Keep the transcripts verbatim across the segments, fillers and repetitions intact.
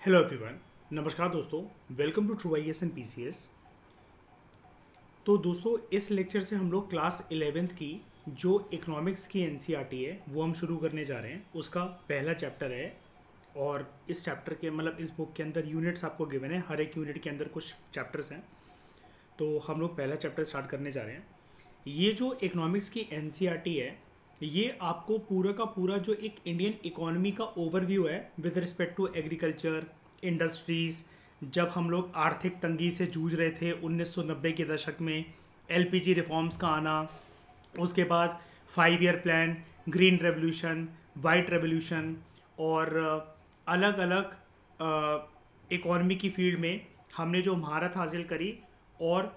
Hello everyone. नमस्कार दोस्तों, welcome to true I S and P C S. तो दोस्तों, इस लेक्चर से हम लोग क्लास इलेवेंथ की जो इकोनॉमिक्स की N C E R T है वो हम शुरू करने जा रहे हैं। उसका पहला चैप्टर है और इस चैप्टर के मतलब इस बुक के अंदर यूनिट्स आपको गिवन है। हर एक यूनिट के अंदर कुछ चैप्टर्स हैं, तो हम लोग पहला चैप्टर स्टार्ट करने जा रहे हैं। ये जो इकोनॉमिक्स की N C E R T है, ये आपको पूरा का पूरा जो एक इंडियन इकोनॉमी का ओवरव्यू है with respect to agriculture, industries. जब हम लोग आर्थिक तंगी से जूझ रहे थे उन्नीस सौ नब्बे के दशक में, एल पी जी रिफॉर्म्स का आना, उसके बाद five year plan, green revolution, white revolution और अलग अलग इकोनॉमी की फील्ड में हमने जो महारत हासिल करी, और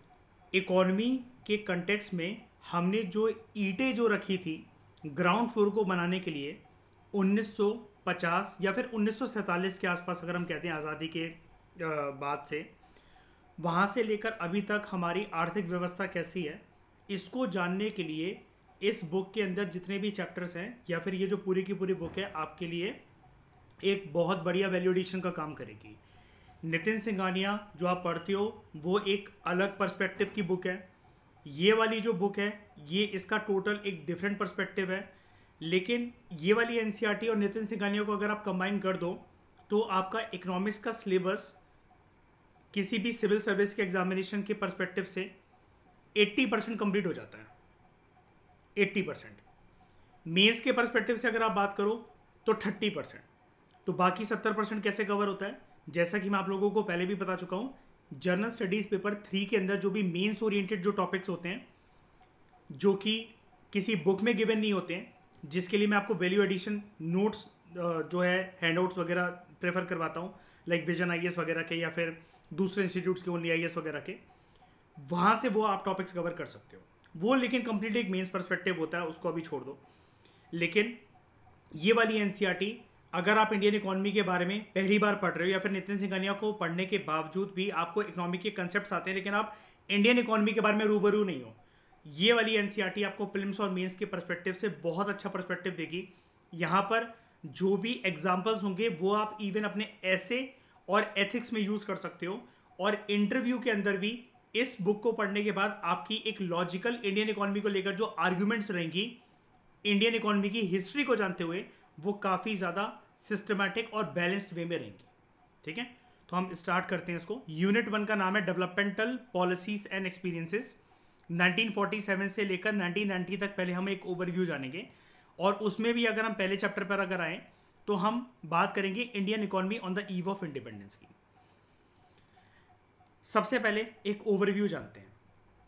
इकोनॉमी के कंटेक्स्ट में हमने जो ईंटें जो रखी थी ग्राउंड फ्लोर को बनाने के लिए उन्नीस सौ पचास या फिर उन्नीस सौ सैंतालीस के आसपास, अगर हम कहते हैं आज़ादी के बाद से, वहाँ से लेकर अभी तक हमारी आर्थिक व्यवस्था कैसी है, इसको जानने के लिए इस बुक के अंदर जितने भी चैप्टर्स हैं या फिर ये जो पूरी की पूरी बुक है आपके लिए एक बहुत बढ़िया वैल्यू एडिशन का काम करेगी। नितिन सिंघानिया जो आप पढ़ते हो वो एक अलग पर्सपेक्टिव की बुक है। ये वाली जो बुक है ये इसका टोटल एक डिफरेंट पर्सपेक्टिव है, लेकिन ये वाली N C E R T और नितिन सिंघानिया को अगर आप कंबाइन कर दो तो आपका इकोनॉमिक्स का सिलेबस किसी भी सिविल सर्विस के एग्जामिनेशन के पर्सपेक्टिव से अस्सी परसेंट कंप्लीट हो जाता है। अस्सी परसेंट मेंस के पर्सपेक्टिव से अगर आप बात करो तो तीस परसेंट। तो बाकी सत्तर परसेंट कैसे कवर होता है, जैसा कि मैं आप लोगों को पहले भी बता चुका हूँ। जनरल स्टडीज़ पेपर थ्री के अंदर जो भी मेंस ओरिएंटेड जो टॉपिक्स होते हैं जो कि किसी बुक में गिवन नहीं होते हैं, जिसके लिए मैं आपको वैल्यू एडिशन नोट्स जो है हैंडआउट्स वगैरह प्रेफर करवाता हूँ, like vision I A S वगैरह के या फिर दूसरे इंस्टीट्यूट्स के ओनली आई ए एस वगैरह के, वहाँ से वो आप टॉपिक्स कवर कर सकते हो। वो लेकिन कंप्लीटली एक मेंस पर्सपेक्टिव होता है, उसको अभी छोड़ दो। लेकिन ये वाली N C E R T अगर आप इंडियन इकोनॉमी के बारे में पहली बार पढ़ रहे हो या फिर नितिन सिंघानिया को पढ़ने के बावजूद भी आपको इकोनॉमी के कंसेप्ट्स आते हैं लेकिन आप इंडियन इकोनॉमी के बारे में रूबरू नहीं हो, ये वाली N C E R T आपको प्रीलिम्स और मेंस के पर्सपेक्टिव से बहुत अच्छा पर्सपेक्टिव देगी। यहाँ पर जो भी एग्जाम्पल्स होंगे वो आप इवन अपने ऐसे और एथिक्स में यूज़ कर सकते हो, और इंटरव्यू के अंदर भी इस बुक को पढ़ने के बाद आपकी एक लॉजिकल इंडियन इकोनॉमी को लेकर जो आर्ग्यूमेंट्स रहेंगी, इंडियन इकोनॉमी की हिस्ट्री को जानते हुए, वो काफ़ी ज़्यादा सिस्टमैटिक और बैलेंस्ड वे में रहेंगी। ठीक है, तो हम स्टार्ट करते हैं इसको। यूनिट वन का नाम है developmental policies and experiences. Nineteen forty seven से लेकर नाइनटीन नाइंटी तक पहले हम एक ओवरव्यू जानेंगे, और उसमें भी अगर हम पहले चैप्टर पर अगर आए तो हम बात करेंगे Indian economy on the eve of independence की। सबसे पहले एक ओवरव्यू जानते हैं।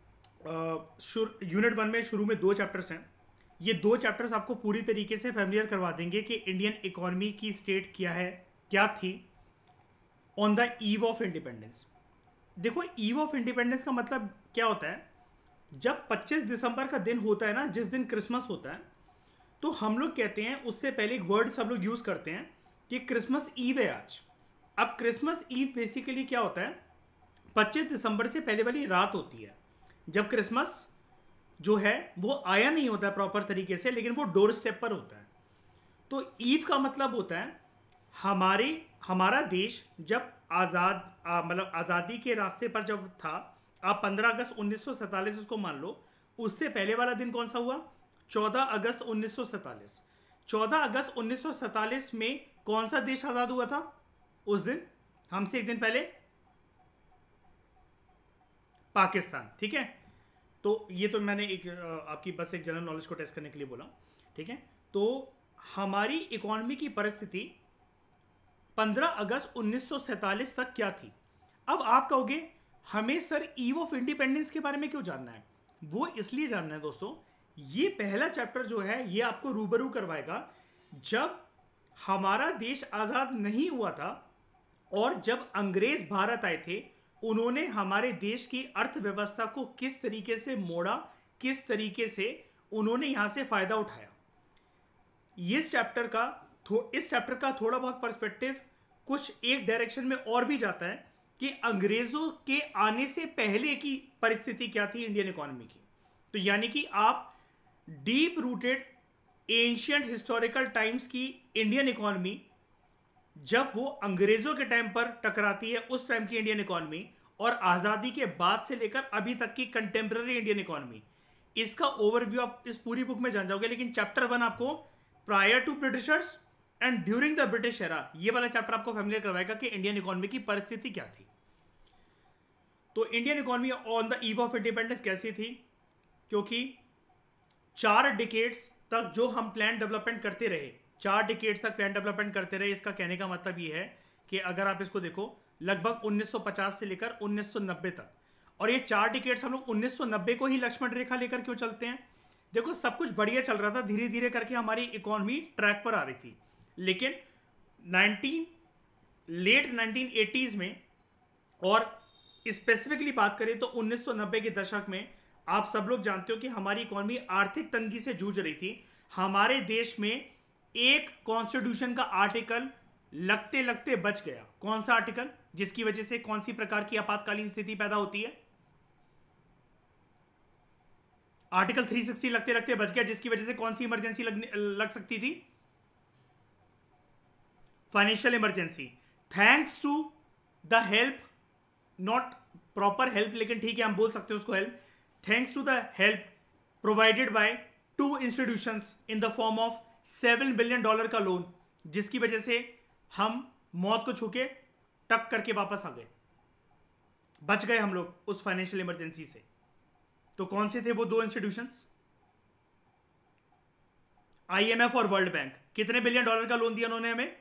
यूनिट वन में शुरू में दो चैप्टर्स हैं। ये दो चैप्टर्स आपको पूरी तरीके से फैमिलियर करवा देंगे कि इंडियन इकोनॉमी की स्टेट क्या है, क्या थी on the eve of independence. देखो, ईव ऑफ इंडिपेंडेंस का मतलब क्या होता है, जब पच्चीस दिसंबर का दिन होता है ना, जिस दिन क्रिसमस होता है, तो हम लोग कहते हैं, उससे पहले एक वर्ड सब लोग यूज़ करते हैं कि क्रिसमस ईव है आज। अब क्रिसमस ईव बेसिकली क्या होता है, पच्चीस दिसंबर से पहले वाली रात होती है जब क्रिसमस जो है वो आया नहीं होता है प्रॉपर तरीके से, लेकिन वो डोर स्टेप पर होता है। तो ईव का मतलब होता है हमारे हमारा देश जब आज़ाद मतलब आज़ादी के रास्ते पर जब था। आप पंद्रह अगस्त उन्नीस सौ सैंतालीस उसको मान लो, उससे पहले वाला दिन कौन सा हुआ, चौदह अगस्त उन्नीस सौ सैंतालीस। चौदह अगस्त उन्नीस सौ सैंतालीस में कौन सा देश आज़ाद हुआ था उस दिन, हमसे एक दिन पहले? पाकिस्तान। ठीक है, तो ये तो मैंने एक आपकी बस एक जनरल नॉलेज को टेस्ट करने के लिए बोला। ठीक है, तो हमारी इकोनॉमी की परिस्थिति पंद्रह अगस्त उन्नीस सौ सैंतालीस तक क्या थी। अब आप कहोगे हमें सर ईव ऑफ इंडिपेंडेंस के बारे में क्यों जानना है? वो इसलिए जानना है दोस्तों, ये पहला चैप्टर जो है ये आपको रूबरू करवाएगा जब हमारा देश आज़ाद नहीं हुआ था और जब अंग्रेज भारत आए थे, उन्होंने हमारे देश की अर्थव्यवस्था को किस तरीके से मोड़ा, किस तरीके से उन्होंने यहां से फायदा उठाया। इस चैप्टर का इस चैप्टर का थोड़ा बहुत पर्सपेक्टिव कुछ एक डायरेक्शन में और भी जाता है कि अंग्रेजों के आने से पहले की परिस्थिति क्या थी इंडियन इकोनॉमी की। तो यानी कि आप deep rooted ancient historical times की इंडियन इकोनॉमी जब वो अंग्रेजों के टाइम पर टकराती है उस टाइम की इंडियन इकोनॉमी और आजादी के बाद से लेकर अभी तक की कंटेम्प्रेरी इंडियन इकोनॉमी, इसका ओवरव्यू आप इस पूरी बुक में जान जाओगे। लेकिन चैप्टर वन आपको prior to Britishers and during the British era, ये वाला चैप्टर आपको फैमिलियर करवाएगा कि इंडियन इकोनॉमी की परिस्थिति क्या थी। तो Indian economy on the eve of independence कैसी थी, क्योंकि चार डिकेड्स तक जो हम प्लान डेवलपमेंट करते रहे, चार डिकेड्स तक प्लान डेवलपमेंट करते रहे, इसका कहने का मतलब ये है कि अगर आप इसको देखो लगभग उन्नीस सौ पचास से लेकर उन्नीस सौ नब्बे तक, और ये चार डिकेड्स हम लोग उन्नीस सौ नब्बे को ही लक्ष्मण रेखा लेकर क्यों चलते हैं? देखो सब कुछ बढ़िया चल रहा था, धीरे धीरे करके हमारी इकोनॉमी ट्रैक पर आ रही थी, लेकिन नाइनटीन लेट नाइनटीन एटीज़ में और स्पेसिफिकली बात करें तो उन्नीस सौ नब्बे के दशक में आप सब लोग जानते हो कि हमारी इकोनॉमी आर्थिक तंगी से जूझ रही थी। हमारे देश में एक कॉन्स्टिट्यूशन का आर्टिकल लगते लगते बच गया। कौन सा आर्टिकल? जिसकी वजह से कौन सी प्रकार की आपातकालीन स्थिति पैदा होती है? आर्टिकल तीन सौ साठ लगते लगते बच गया, जिसकी वजह से कौन सी इमरजेंसी लग, लग सकती थी? Financial emergency. Thanks to the help, not proper help, लेकिन ठीक है हम बोल सकते हैं उसको help, thanks to the help provided by two institutions in the form of seven billion dollar का लोन, जिसकी वजह से हम मौत को छूके टक करके वापस आ गए, बच गए हम लोग उस फाइनेंशियल इमरजेंसी से। तो कौन से थे वो दो इंस्टीट्यूशंस? आईएमएफ और वर्ल्ड बैंक। कितने बिलियन डॉलर का लोन दिया उन्होंने हमें?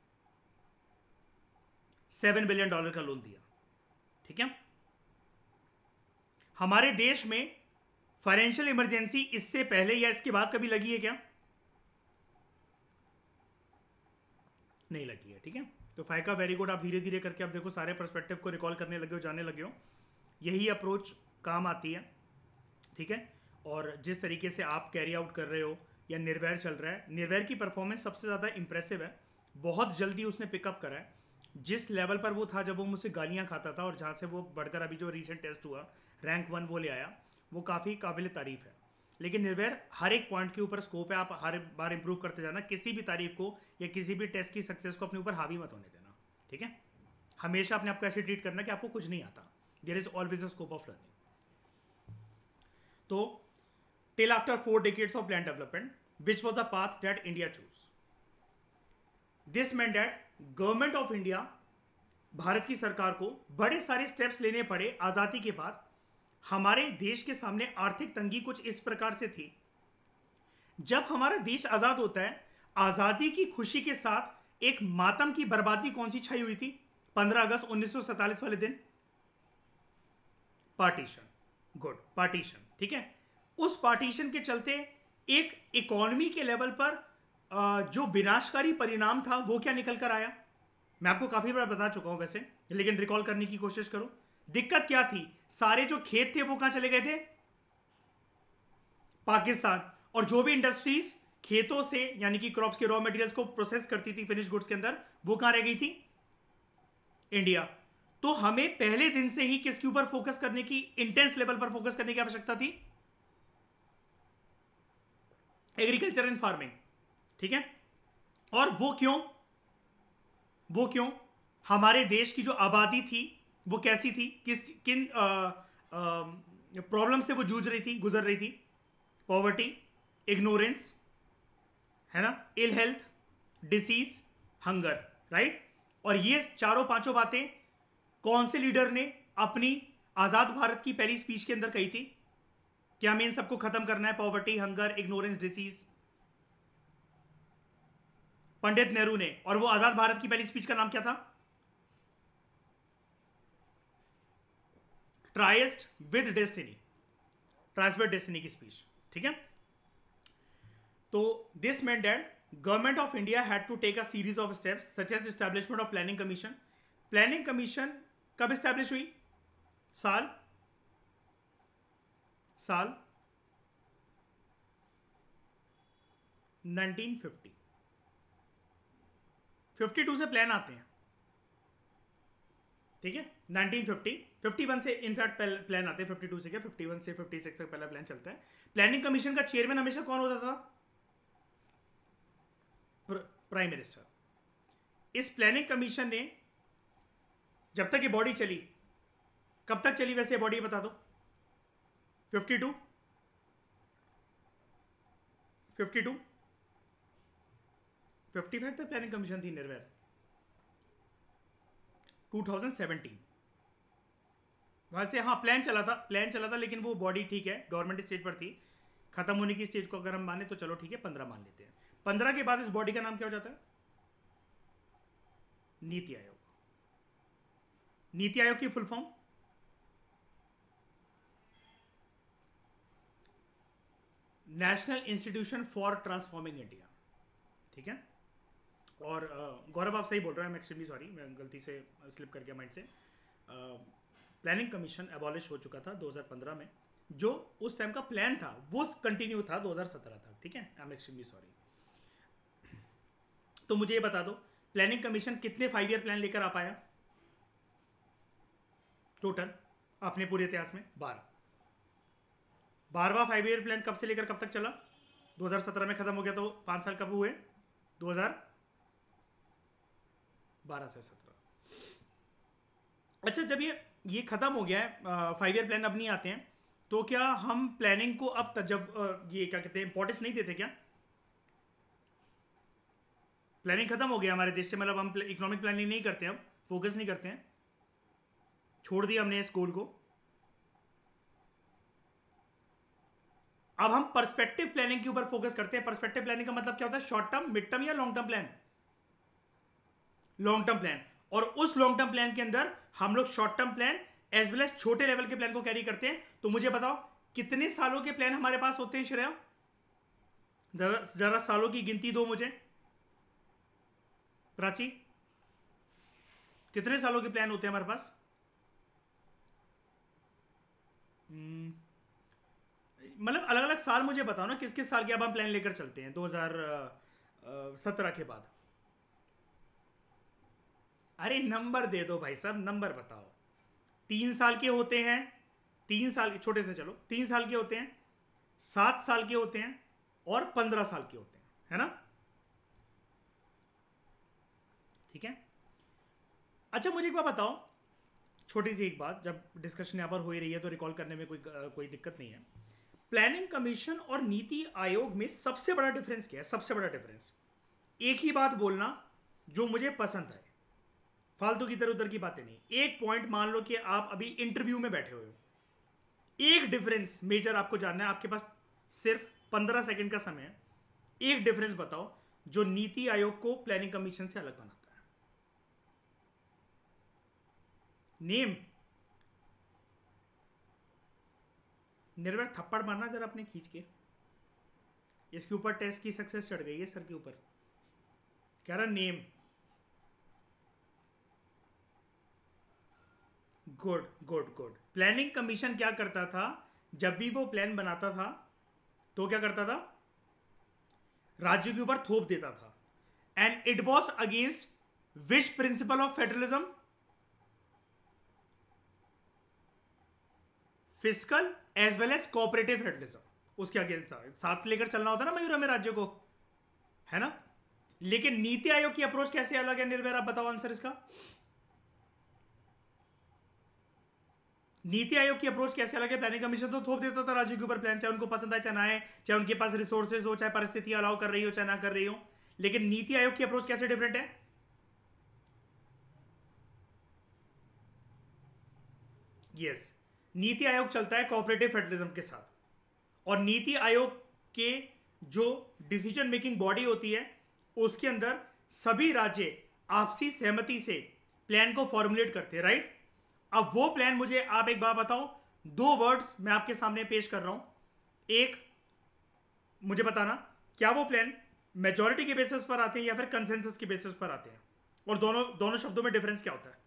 सेवन बिलियन डॉलर का लोन दिया। ठीक है, हमारे देश में फाइनेंशियल इमरजेंसी इससे पहले या इसके बाद कभी लगी है क्या? नहीं लगी है। ठीक है, तो फाइका वेरी गुड। आप धीरे धीरे करके आप देखो सारे पर्सपेक्टिव को रिकॉल करने लगे हो, जानने लगे हो, यही अप्रोच काम आती है। ठीक है, और जिस तरीके से आप कैरी आउट कर रहे हो या निर्वैर चल रहा है, निर्वैर की परफॉर्मेंस सबसे ज़्यादा इंप्रेसिव है। बहुत जल्दी उसने पिकअप करा है, जिस लेवल पर वो था जब वो मुझसे गालियाँ खाता था और जहाँ से वो बढ़कर अभी जो रिसेंट टेस्ट हुआ रैंक वन वो ले आया, वो काफ़ी काबिल तारीफ़ है। लेकिन निर्वैर हर एक पॉइंट के ऊपर स्कोप है, आप हर बार इंप्रूव करते जाना। किसी भी तारीफ को या किसी भी टेस्ट की सक्सेस को अपने ऊपर हावी मत होने देना। ठीक है, हमेशा अपने आप को ऐसे ट्रीट करना कि आपको कुछ नहीं आता। There is always a scope of learning. तो till after four decades of plan development which was the path that India choose, this meant that government of India, Bharat की सरकार को बड़े सारे स्टेप्स लेने पड़े आजादी के बाद। हमारे देश के सामने आर्थिक तंगी कुछ इस प्रकार से थी। जब हमारा देश आजाद होता है, आजादी की खुशी के साथ एक मातम की बर्बादी कौन सी छाई हुई थी? पंद्रह अगस्त उन्नीस सौ सैंतालीस वाले दिन पार्टीशन। Good, partition. ठीक है, उस पार्टीशन के चलते एक इकोनॉमी के लेवल पर जो विनाशकारी परिणाम था वो क्या निकल कर आया? मैं आपको काफी बार बता चुका हूं वैसे, लेकिन रिकॉल करने की कोशिश करो। दिक्कत क्या थी? सारे जो खेत थे वो कहां चले गए थे? पाकिस्तान। और जो भी इंडस्ट्रीज खेतों से यानी कि क्रॉप्स के रॉ मटेरियल्स को प्रोसेस करती थी फिनिश गुड्स के अंदर, वो कहां रह गई थी? इंडिया। तो हमें पहले दिन से ही किसके ऊपर फोकस करने की, इंटेंस लेवल पर फोकस करने की आवश्यकता थी? Agriculture and farming. ठीक है, और वो क्यों? वो क्यों? हमारे देश की जो आबादी थी वो कैसी थी? किस किन प्रॉब्लम से वो जूझ रही थी, गुजर रही थी? पॉवर्टी, इग्नोरेंस, है ना, ill health, disease, hunger, right. और ये चारों पांचों बातें कौन से लीडर ने अपनी आजाद भारत की पहली स्पीच के अंदर कही थी कि हमें इन सबको खत्म करना है? Poverty, hunger, ignorance, disease, Pandit Nehru ने। और वो आजाद भारत की पहली स्पीच का नाम क्या था? Tryst with destiny, tryst with destiny की स्पीच। ठीक है, तो this meant that government of India had to take a series of steps such as establishment of planning commission. Planning commission कब एस्टैब्लिश हुई? साल साल नाइनटीन फिफ्टी। बावन से प्लान आते हैं। ठीक है, नाइनटीन फिफ्टी, इक्यावन से इनफैक्ट प्लान आते हैं। बावन से क्या, इक्यावन से छप्पन तक पहला प्लान चलता है। प्लानिंग कमीशन का चेयरमैन हमेशा कौन होता था? Prime minister. इस प्लानिंग कमीशन ने जब तक ये बॉडी चली, कब तक चली वैसे बॉडी बता दो? Fifty two fifty two fifty five तक प्लानिंग कमीशन थी निर्भया। टू थाउजेंड सेवेंटीन वहां से, हाँ प्लान चला था, प्लान चला था लेकिन वो बॉडी ठीक है गवर्नमेंट स्टेज पर थी, खत्म होने की स्टेज को अगर हम माने तो चलो ठीक है पंद्रह मान लेते हैं। पंद्रह के बाद इस बॉडी का नाम क्या हो जाता है? नीति आयोग। नीति आयोग की full form national institution for transforming India, ठीक है। और गौरव आप सही बोल रहे हैं, आई एम एक्सट्रीमली सॉरी, मैं गलती से स्लिप कर गया माइंड से। प्लानिंग कमीशन एबॉलिश हो चुका था दो हज़ार पंद्रह में, जो उस टाइम का प्लान था वो कंटिन्यू था दो हज़ार सत्रह तक, ठीक है। I am extremely sorry. तो मुझे ये बता दो प्लानिंग कमीशन कितने फाइव ईयर प्लान लेकर आ पाया टोटल अपने पूरे इतिहास में? बारह। बारहवां फाइव ईयर प्लान कब से लेकर कब तक चला? दो हज़ार सत्रह में खत्म हो गया, तो पांच साल कब हुए? दो हज़ार बारह से सत्रह। अच्छा, जब ये ये खत्म हो गया है, फाइव ईयर प्लान अब नहीं आते हैं, तो क्या हम प्लानिंग को अब तक जब आ, ये क्या कहते हैं इंपॉर्टेंस नहीं देते क्या? प्लानिंग खत्म हो गया हमारे देश से, मतलब हम इकोनॉमिक प्लानिंग नहीं करते, अब फोकस नहीं करते हैं, छोड़ दिया हमने इस गोल को। अब हम पर्सपेक्टिव प्लानिंग के ऊपर फोकस करते हैं। पर्सपेक्टिव प्लानिंग का मतलब क्या होता है? शॉर्ट टर्म, मिड टर्म या long term plan? Long term plan. और उस लॉन्ग टर्म प्लान के अंदर हम लोग short term plan as well as छोटे लेवल के प्लान को कैरी करते हैं। तो मुझे बताओ कितने सालों के प्लान हमारे पास होते हैं श्रेया? जरा जरा सालों की गिनती दो मुझे। प्राची, कितने सालों के प्लान होते हैं हमारे पास? मतलब अलग अलग साल मुझे बताओ ना, किस किस साल के अब हम प्लान लेकर चलते हैं दो हज़ार सत्रह के बाद? अरे नंबर दे दो भाई साहब, नंबर बताओ। तीन साल के होते हैं, तीन साल के, छोटे थे चलो, तीन साल के होते हैं, सात साल के होते हैं और पंद्रह साल के होते हैं, है ना? ठीक है। अच्छा मुझे एक बात बताओ, छोटी सी एक बात, जब डिस्कशन यहां पर हो ही रही है तो रिकॉल करने में कोई कोई दिक्कत नहीं है। प्लानिंग कमीशन और नीति आयोग में सबसे बड़ा डिफरेंस क्या है? सबसे बड़ा डिफरेंस, एक ही बात बोलना जो मुझे पसंद है, फालतू की इधर उधर की बातें नहीं। एक पॉइंट मान लो कि आप अभी इंटरव्यू में बैठे हुए हो, एक डिफरेंस मेजर आपको जानना है, आपके पास सिर्फ पंद्रह सेकंड का समय है। एक डिफरेंस बताओ जो नीति आयोग को प्लानिंग कमीशन से अलग बनाता है। नेम। निर्भय थप्पड़ मारना जरा अपने खींच के, इसके ऊपर टेस्ट की सक्सेस चढ़ गई है सर के ऊपर। कह रहा name. Good good good. Planning commission क्या करता था? जब भी वो प्लान बनाता था तो क्या करता था? राज्यों के ऊपर थोप देता था। And it was against which principle of federalism? Fiscal as well as cooperative federalism, उसके अगेंस्ट था। साथ लेकर चलना होता ना मयूर हमें राज्यों को, है ना? लेकिन नीति आयोग की अप्रोच कैसे अलग है निर्भय? आप बताओ आंसर इसका। नीति आयोग की अप्रोच कैसे अलग है? प्लानिंग कमीशन तो थोप देता था राज्यों के ऊपर प्लान, चाहे उनको पसंद आए चाहे ना आए, चाहे उनके पास रिसोर्सेज हो, चाहे परिस्थितियां अलाउ कर रही हो चाहे ना कर रही हो। लेकिन नीति आयोग की अप्रोच कैसे डिफरेंट है? Yes yes. नीति आयोग चलता है कोऑपरेटिव फेडरलिज्म के साथ, और नीति आयोग के जो डिसीजन मेकिंग बॉडी होती है उसके अंदर सभी राज्य आपसी सहमति से प्लान को फॉर्मुलेट करते हैं, राइट? अब वो प्लान, मुझे आप एक बात बताओ, दो वर्ड्स मैं आपके सामने पेश कर रहा हूं, एक मुझे बताना क्या वो प्लान मेजॉरिटी के बेसिस पर आते हैं या फिर कंसेंसस के बेसिस पर आते हैं, और दोनों दोनों शब्दों में डिफरेंस क्या होता है?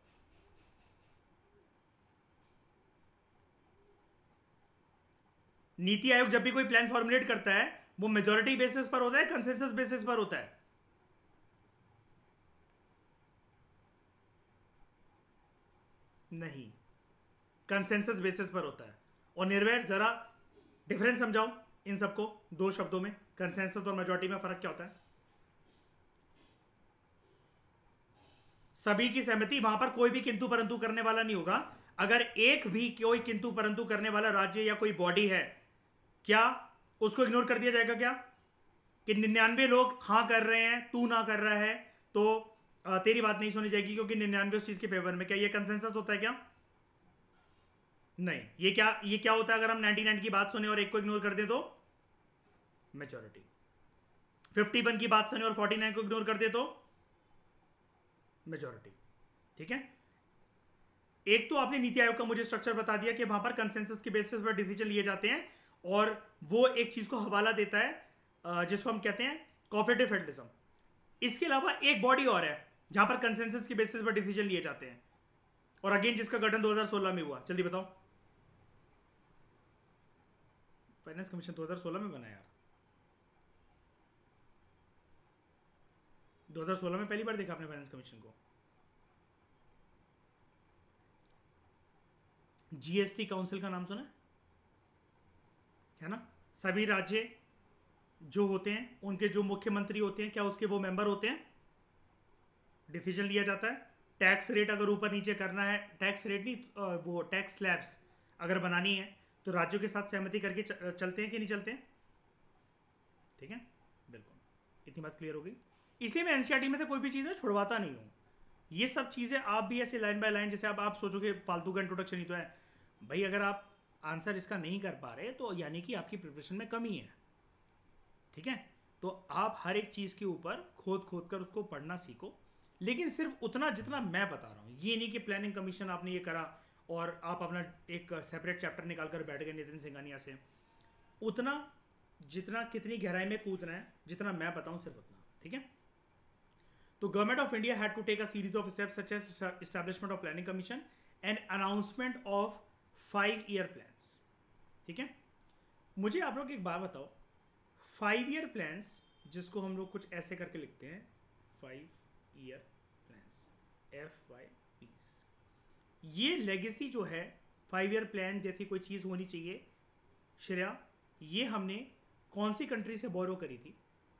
नीति आयोग जब भी कोई प्लान फॉर्मुलेट करता है वो मेजॉरिटी बेसिस पर होता है, कंसेंसस बेसिस पर होता है? नहीं, कंसेंसस बेसिस पर होता है। और निर्भय जरा डिफरेंस समझाओ इन सबको दो शब्दों में, कंसेंसस और मेजॉरिटी में फर्क क्या होता है? सभी की सहमति, वहां पर कोई भी किंतु परंतु करने वाला नहीं होगा। अगर एक भी कोई किंतु परंतु करने वाला राज्य या कोई बॉडी है, क्या उसको इग्नोर कर दिया जाएगा? क्या कि निन्यानवे लोग हाँ कर रहे हैं, तू ना कर रहा है, तो आ, तेरी बात नहीं सुनी जाएगी क्योंकि निन्यानवे उस चीज के फेवर में? क्या ये कंसेंसस होता है क्या? नहीं। ये क्या ये क्या होता है अगर हम निन्यानवे की बात सुने और एक को इग्नोर कर दे तो? मेजोरिटी। इक्यावन की बात सुने और उनचास को इग्नोर कर दे तो? मेजोरिटी। ठीक है। एक तो आपने नीति आयोग का मुझे स्ट्रक्चर बता दिया कि वहां पर कंसेंसस के बेसिस पर डिसीजन लिए जाते हैं, और वो एक चीज को हवाला देता है जिसको हम कहते हैं कोऑपरेटिव फेडरलिज्म। इसके अलावा एक बॉडी और है जहां पर कंसेंसस के बेसिस पर डिसीजन लिए जाते हैं, और अगेन जिसका गठन दो हज़ार सोलह में हुआ। जल्दी बताओ। फाइनेंस कमीशन दो हज़ार सोलह में बना यार। दो हज़ार सोलह में पहली बार देखा आपने फाइनेंस कमीशन को। जीएसटी काउंसिल का नाम सुना है ना? सभी राज्य जो होते हैं उनके जो मुख्यमंत्री होते हैं, क्या उसके वो मेंबर होते हैं? डिसीजन लिया जाता है। टैक्स रेट अगर ऊपर नीचे करना है, टैक्स रेट नहीं, वो टैक्स स्लैब्स अगर बनानी है तो राज्यों के साथ सहमति करके चलते हैं कि नहीं चलते हैं? ठीक है, बिल्कुल। इतनी बात क्लियर हो गई। इसलिए मैं एनसीईआरटी में से कोई भी चीज़ें छुड़वाता नहीं हूँ। ये सब चीज़ें आप भी ऐसे लाइन बाय लाइन, जैसे आप आप सोचोगे फालतू का इंट्रोडक्शन ही तो है भाई। अगर आप आंसर इसका नहीं कर पा रहे तो यानी कि आपकी प्रिपरेशन में कमी है। ठीक है, तो आप हर एक चीज़ के ऊपर खोद खोद कर उसको पढ़ना सीखो, लेकिन सिर्फ उतना जितना मैं बता रहा हूँ। ये नहीं कि प्लानिंग कमीशन आपने ये करा और आप अपना एक सेपरेट चैप्टर निकाल कर बैठ गए नितिन सिंघानिया से। उतना जितना कितनी गहराई में कूदना है, जितना मैं बताऊँ सिर्फ उतना। ठीक है, तो government of India had to take a series of steps such as establishment of planning commission and announcement of five year plans. ठीक है, मुझे आप लोग एक बात बताओ, फाइव ईयर प्लान्स जिसको हम लोग कुछ ऐसे करके लिखते हैं, five year plans, F Y Ps, ये लेगेसी जो है फाइव ईयर प्लान जैसी कोई चीज़ होनी चाहिए। श्रेया, ये हमने कौन सी कंट्री से बोरो करी थी?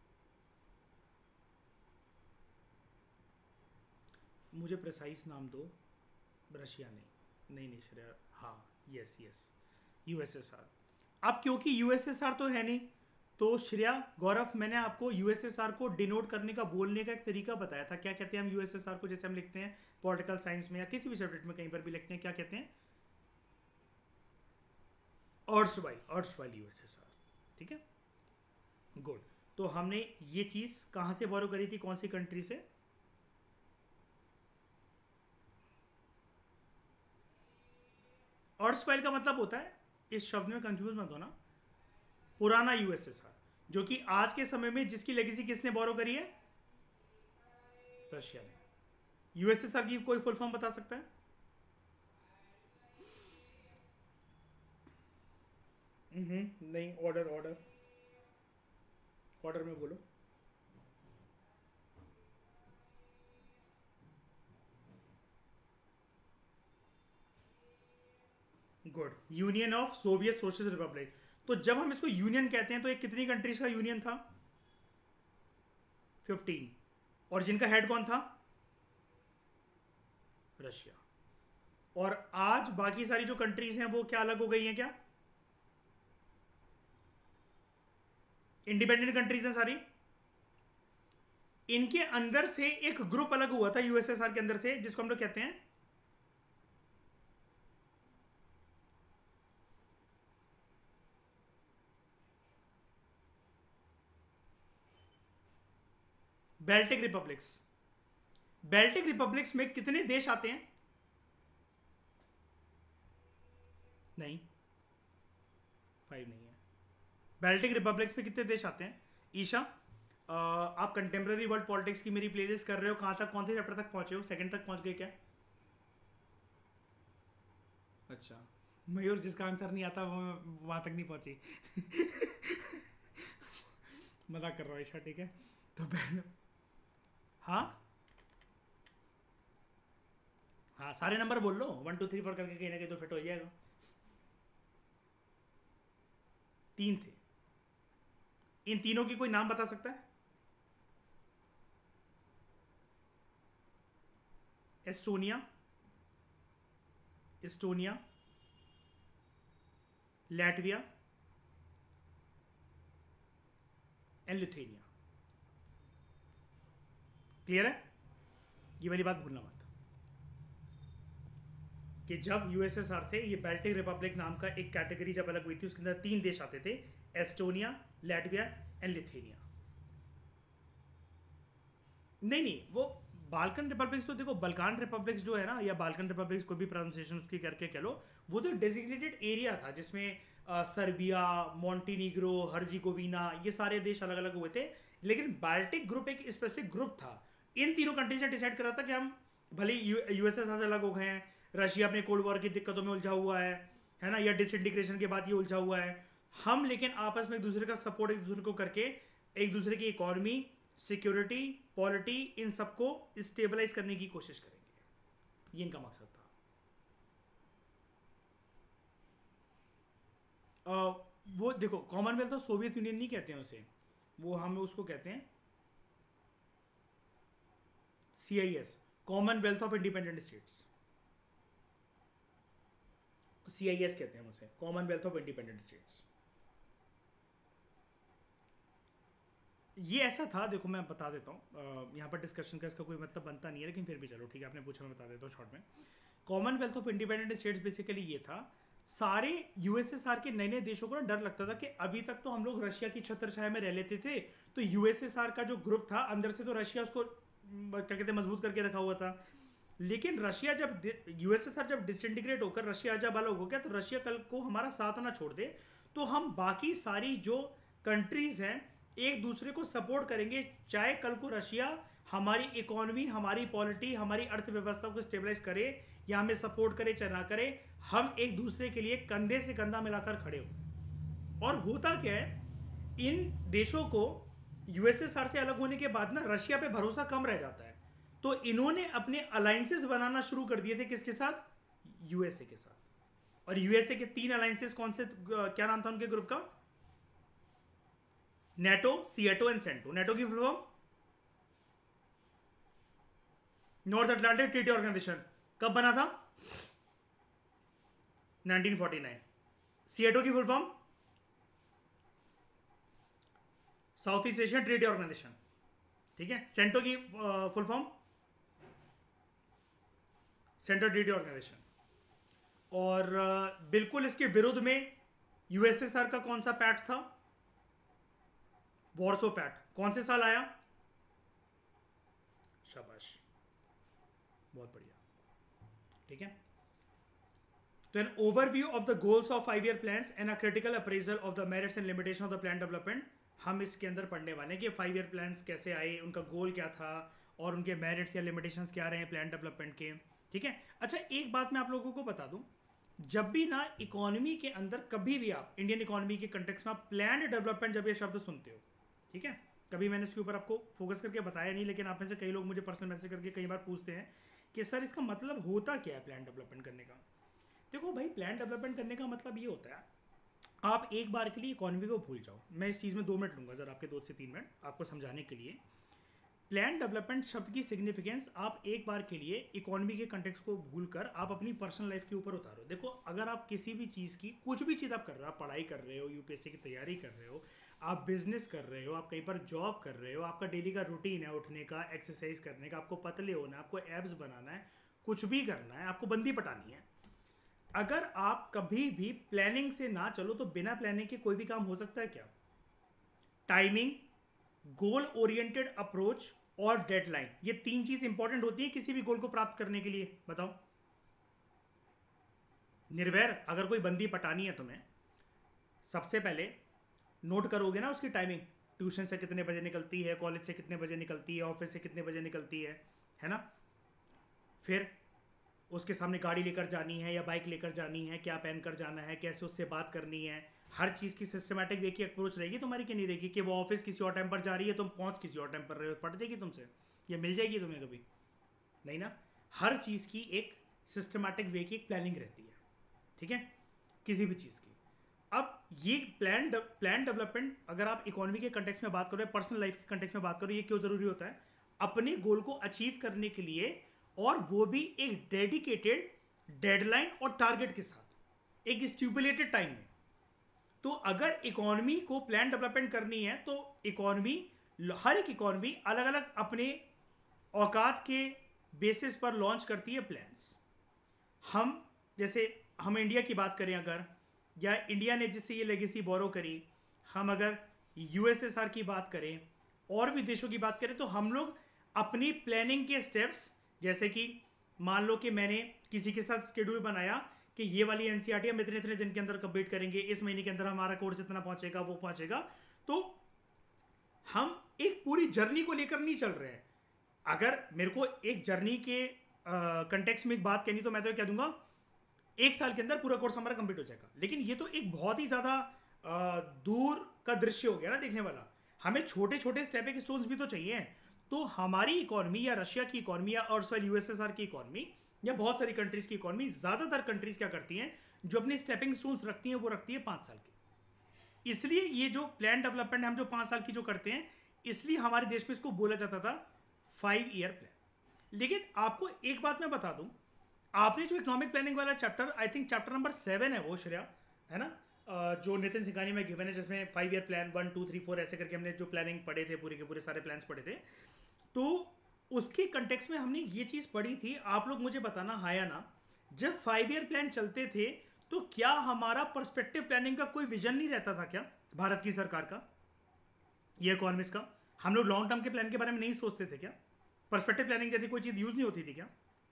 मुझे प्रिसाइज नाम दो। रशिया नहीं, नहीं नहीं श्रेया, हाँ यस यस यूएसएसआर। अब क्योंकि यूएसएसआर तो है नहीं, तो श्रेया, गौरव, मैंने आपको यूएसएसआर को डिनोट करने का, बोलने का एक तरीका बताया था। क्या कहते हैं हम यूएसएसआर को? जैसे हम लिखते हैं पॉलिटिकल साइंस में या किसी भी सब्जेक्ट में कहीं पर भी लिखते हैं, क्या कहते हैं? Erstwhile, erstwhile USSR. ठीक है, गुड। तो हमने ये चीज कहां से बोरो करी थी, कौन सी कंट्री से? अर्स्टवाइल का मतलब होता है, इस शब्द में कंफ्यूज मत होना, पुराना यूएसएसआर, जो कि आज के समय में जिसकी लेगेसी किसने बोरो करी है? रशिया ने। यूएसएसआर की कोई फुल फॉर्म बता सकता है? हम्म नहीं, ऑर्डर ऑर्डर ऑर्डर में बोलो। Good, Union of Soviet Socialist Republic. तो जब हम इसको यूनियन कहते हैं तो ये कितनी कंट्रीज का यूनियन था? फिफ्टीन। और जिनका हेड कौन था? रशिया। और आज बाकी सारी जो कंट्रीज हैं वो क्या अलग हो गई हैं? क्या इंडिपेंडेंट कंट्रीज हैं सारी? इनके अंदर से एक ग्रुप अलग हुआ था यूएसएसआर के अंदर से, जिसको हम लोग कहते हैं बेल्टिक रिपब्लिक्स। बेल्टिक रिपब्लिक्स में कितने देश आते हैं? नहीं, फाइव नहीं है। बेल्टिक रिपब्लिक्स में कितने देश आते हैं? ईशा, आ, आप कंटेम्प्रेरी वर्ल्ड पॉलिटिक्स की मेरी प्लेलिस्ट कर रहे हो, कहां तक, कौन से चैप्टर तक पहुंचे हो? सेकंड तक पहुंच गए क्या? अच्छा, मयूर, जिसका आंसर नहीं आता वो वहां तक नहीं पहुंची। मजाक कर रहा हूँ ईशा, ठीक है। तो हाँ हाँ, सारे नंबर बोल लो, वन टू थ्री फोर करके कहीं ना कहीं तो फिट हो जाएगा। तीन थे। इन तीनों की कोई नाम बता सकता है? Estonia, Estonia, Latvia and Lithuania. Clear है? ये वाली बात भूलना मत कि जब यूएसएसआर थे, ये बाल्टिक रिपब्लिक नाम का एक कैटेगरी जब अलग हुई थी, उसके अंदर तीन देश आते थे, एस्टोनिया, लैटविया एंड लिथुएनिया। नहीं नहीं, वो बाल्कन रिपब्लिक्स तो देखो, बल्कान रिपब्लिक्स जो है ना, या बाल्कन रिपब्लिक्स कोई भी प्रोनाउंसिएशन उसकी करके कह लो, वो तो डेजिग्नेटेड एरिया था जिसमें सर्बिया, मॉन्टीनीग्रो, हर्जिगोविना, ये सारे देश अलग अलग हुए थे। लेकिन बाल्टिक ग्रुप एक स्पेसिफिक ग्रुप था। इन तीनों कंट्रीज ने डिसाइड करा था कि हम भले यूएसएसआर से अलग हो गए हैं, रशिया अपने कोल्ड वॉर की दिक्कतों में उलझा हुआ है है ना, या डिसइंटीग्रेशन के बाद ये उलझा हुआ है, हम लेकिन आपस में एक दूसरे का सपोर्ट एक दूसरे को करके एक दूसरे की इकोनॉमी, सिक्योरिटी, पॉलिटी, इन सबको स्टेबलाइज करने की कोशिश करेंगे। ये इनका मकसद था। आ, वो देखो, कॉमनवेल्थ ऑफ सोवियत यूनियन नहीं कहते हैं उसे, वो हम उसको कहते हैं C I S, Commonwealth of Independent States. C I S कहते हैं उसे, कॉमनवेल्थ ऑफ इंडिपेंडेंट स्टेट्स। ये ऐसा था, देखो मैं बता देता हूँ, यहाँ पर डिस्कशन का इसका कोई मतलब बनता नहीं है, लेकिन फिर भी चलो ठीक है, आपने पूछा, मैं बता देता हूँ शॉर्ट में। Commonwealth of Independent States basically ये था, सारे यूएसएसआर के नए नए देशों को ना डर लगता था कि अभी तक तो हम लोग रशिया की छत्रछाया में रह लेते थे, तो यूएसएसआर का जो ग्रुप था अंदर से तो रशिया उसको क्या कहते हैं मजबूत करके रखा हुआ था। लेकिन रशिया जब यूएसएसआर जब डिसइंटीग्रेट होकर रशिया जब अलग हो गया, तो रशिया कल को हमारा साथ ना छोड़ दे, तो हम बाकी सारी जो कंट्रीज हैं एक दूसरे को सपोर्ट करेंगे, चाहे कल को रशिया हमारी इकोनॉमी, हमारी पॉलिटी, हमारी अर्थव्यवस्था को स्टेबलाइज करे या हमें सपोर्ट करे चाहे ना करे, हम एक दूसरे के लिए कंधे से कंधा मिलाकर खड़े हो। और होता क्या है, इन देशों को यूएसएसआर से अलग होने के बाद ना रशिया पे भरोसा कम रह जाता है, तो इन्होंने अपने अलायंसेस बनाना शुरू कर दिए थे। किसके साथ? यूएसए के साथ। और यूएसए के तीन अलायंसेस कौन से, क्या नाम था उनके ग्रुप का? NATO, SEATO and CENTO. NATO की full form North Atlantic Treaty Organisation, कब बना था? Nineteen forty nine. सीएटो की full form South east Asian Treaty Organisation, ठीक है। सेंटो की full form Central Treaty Organisation. और uh, बिल्कुल इसके विरुद्ध में यूएसएसआर का कौन सा पैक्ट था? Warsaw pact. कौन से साल आया? शाबाश, बहुत बढ़िया, ठीक है। तो an overview of the goals of five year plans and a critical appraisal of the merits and limitation of the plan development, हम इसके अंदर पढ़ने वाले हैं कि फाइव ईयर प्लान्स कैसे आए, उनका गोल क्या था और उनके मेरिट्स या लिमिटेशंस क्या रहे हैं प्लान डेवलपमेंट के, ठीक है। अच्छा, एक बात मैं आप लोगों को बता दूं, जब भी ना इकोनॉमी के अंदर कभी भी आप इंडियन इकोनॉमी के कंटेक्स्ट में आप प्लान डेवलपमेंट जब ये शब्द सुनते हो, ठीक है, कभी मैंने इसके ऊपर आपको फोकस करके बताया नहीं, लेकिन आप में से कई लोग मुझे पर्सनल मैसेज करके कई बार पूछते हैं कि सर इसका मतलब होता क्या है प्लान डेवलपमेंट करने का। देखो भाई, प्लान डेवलपमेंट करने का मतलब ये होता है, आप एक बार के लिए इकोनॉमी को भूल जाओ। मैं इस चीज़ में दो मिनट लूँगा, ज़रा आपके दो से तीन मिनट आपको समझाने के लिए। प्लान डेवलपमेंट शब्द की सिग्निफिकेंस आप एक बार के लिए इकोनॉमी के कंटेक्स्ट को भूलकर आप अपनी पर्सनल लाइफ के ऊपर उतारो। देखो, अगर आप किसी भी चीज़ की, कुछ भी चीज़ आप कर रहे हो, आप पढ़ाई कर रहे हो, यूपीएससी की तैयारी कर रहे हो, आप बिजनेस कर रहे हो, आप कहीं पर जॉब कर रहे हो, आपका डेली का रूटीन है उठने का, एक्सरसाइज करने का, आपको पतले होना है, आपको एब्स बनाना है, कुछ भी करना है, आपको बंदी पटानी है, अगर आप कभी भी प्लानिंग से ना चलो तो बिना प्लानिंग के कोई भी काम हो सकता है क्या? टाइमिंग, गोल ओरिएंटेड अप्रोच और डेडलाइन, ये तीन चीज इंपॉर्टेंट होती है किसी भी गोल को प्राप्त करने के लिए। बताओ निर्वैर, अगर कोई बंदी पटानी है तुम्हें, सबसे पहले नोट करोगे ना उसकी टाइमिंग, ट्यूशन से कितने बजे निकलती है, कॉलेज से कितने बजे निकलती है, ऑफिस से कितने बजे निकलती है है ना। फिर उसके सामने गाड़ी लेकर जानी है या बाइक लेकर जानी है, क्या पहन कर जाना है, कैसे उससे बात करनी है, हर चीज़ की सिस्टमैटिक वे की अप्रोच रहेगी तुम्हारी कि नहीं रहेगी कि वो ऑफिस किसी और टाइम पर जा रही है, तुम पहुंच किसी और टाइम पर रहे हो, पट जाएगी तुमसे, ये मिल जाएगी तुम्हें कभी नहीं ना। हर चीज़ की एक सिस्टमैटिक वे की एक प्लानिंग रहती है, ठीक है, किसी भी चीज़ की। अब ये प्लान प्लान डेवलपमेंट अगर आप इकोनॉमी के कंटेक्स्ट में बात करो, पर्सनल लाइफ के कंटेक्स्ट में बात करो, ये क्यों ज़रूरी होता है? अपने गोल को अचीव करने के लिए और वो भी एक डेडिकेटेड डेडलाइन और टारगेट के साथ, एक स्टिपुलेटेड टाइम में। तो अगर इकोनॉमी को प्लान डेवलपमेंट करनी है तो इकोनॉमी, हर एक इकोनॉमी अलग अलग अपने औकात के बेसिस पर लॉन्च करती है प्लान्स। हम जैसे हम इंडिया की बात करें अगर, या इंडिया ने जिससे ये लेगेसी बोरो करी, हम अगर यूएसएसआर की बात करें और भी देशों की बात करें, तो हम लोग अपनी प्लानिंग के स्टेप्स, जैसे कि मान लो कि मैंने किसी के साथ शेड्यूल बनाया कि ये वाली एनसीईआरटी हम इतने इतने दिन के अंदर कंप्लीट करेंगे, इस महीने के अंदर हमारा कोर्स इतना पहुंचेगा, वो पहुंचेगा, तो हम एक पूरी जर्नी को लेकर नहीं चल रहे हैं। अगर मेरे को एक जर्नी के कंटेक्स्ट में एक बात कहनी तो मैं तो कह दूंगा एक साल के अंदर पूरा कोर्स हमारा कंप्लीट हो जाएगा, लेकिन ये तो एक बहुत ही ज्यादा दूर का दृश्य हो गया ना देखने वाला। हमें छोटे छोटे स्टेपिंग स्टोन्स भी तो चाहिए। तो हमारी इकोनॉमी या रशिया की इकोनॉमी या और यूएसएसआर की इकोनॉमी या बहुत सारी कंट्रीज की इकोनॉमी, ज्यादातर कंट्रीज क्या करती हैं, जो अपनी स्टेपिंग स्टोन्स रखती हैं वो रखती है पांच साल की। इसलिए ये जो प्लान डेवलपमेंट हम जो पांच साल की जो करते हैं, इसलिए हमारे देश में इसको बोला जाता था फाइव ईयर प्लान। लेकिन आपको एक बात मैं बता दूं, आपने जो इकोनॉमिक प्लानिंग वाला chapter, I think chapter number seven है वो श्रेया, है ना, जो नितिन सिंघानी में गिवन है, जिसमें five year plan one two three four ऐसे करके हमने जो प्लानिंग पढ़े थे, पूरे के पूरे सारे प्लान्स पढ़े थे, तो उसके कंटेक्स्ट में हमने ये चीज़ पढ़ी थी। आप लोग मुझे बताना हाँ या ना, जब फाइव ईयर प्लान चलते थे तो क्या हमारा पर्सपेक्टिव प्लानिंग का कोई विजन नहीं रहता था क्या, भारत की सरकार का, ये इकोनॉमिस्ट का? हम लोग लॉन्ग टर्म के प्लान के बारे में नहीं सोचते थे क्या? पर्सपेक्टिव प्लानिंग जैसी कोई चीज़ यूज नहीं होती थी क्या?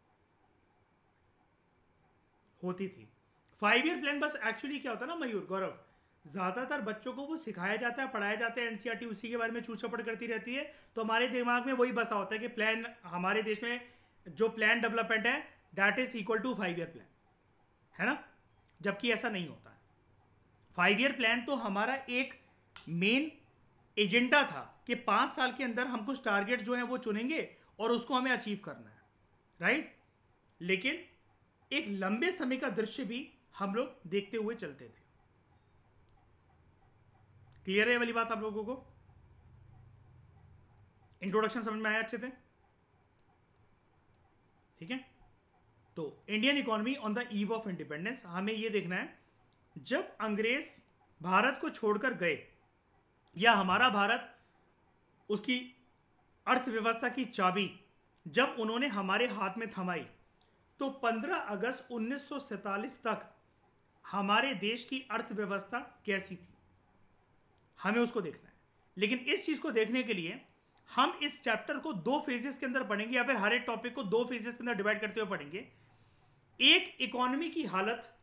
होती थी। फाइव ईयर प्लान बस एक्चुअली क्या होता है ना मयूर, गौरव, ज्यादातर बच्चों को वो सिखाया जाता है, पढ़ाया जाता है, एनसीईआरटी उसी के बारे में चूचपड़ करती रहती है, तो हमारे दिमाग में वही बसा होता है कि प्लान, हमारे देश में जो प्लान डेवलपमेंट है that is equal to five year plan, है ना, जबकि ऐसा नहीं होता है। फाइव ईयर प्लान तो हमारा एक मेन एजेंडा था कि पांच साल के अंदर हम कुछ टारगेट जो है वो चुनेंगे और उसको हमें अचीव करना है, राइट। लेकिन एक लंबे समय का दृश्य भी हम लोग देखते हुए चलते थे। क्लियर है ये वाली बात आप लोगों को? इंट्रोडक्शन समझ में आया अच्छे से? ठीक है। तो Indian economy on the eve of independence, हमें यह देखना है जब अंग्रेज भारत को छोड़कर गए, या हमारा भारत उसकी अर्थव्यवस्था की चाबी जब उन्होंने हमारे हाथ में थमाई, तो पंद्रह अगस्त उन्नीस सौ सैंतालीस तक हमारे देश की अर्थव्यवस्था कैसी थी, हमें उसको देखना है। लेकिन इस चीज को देखने के लिए हम इस चैप्टर को दो फेजेस के अंदर पढ़ेंगे, या फिर हर एक टॉपिक को दो फेजेस के अंदर डिवाइड करते हुए पढ़ेंगे। एक इकोनॉमी की हालत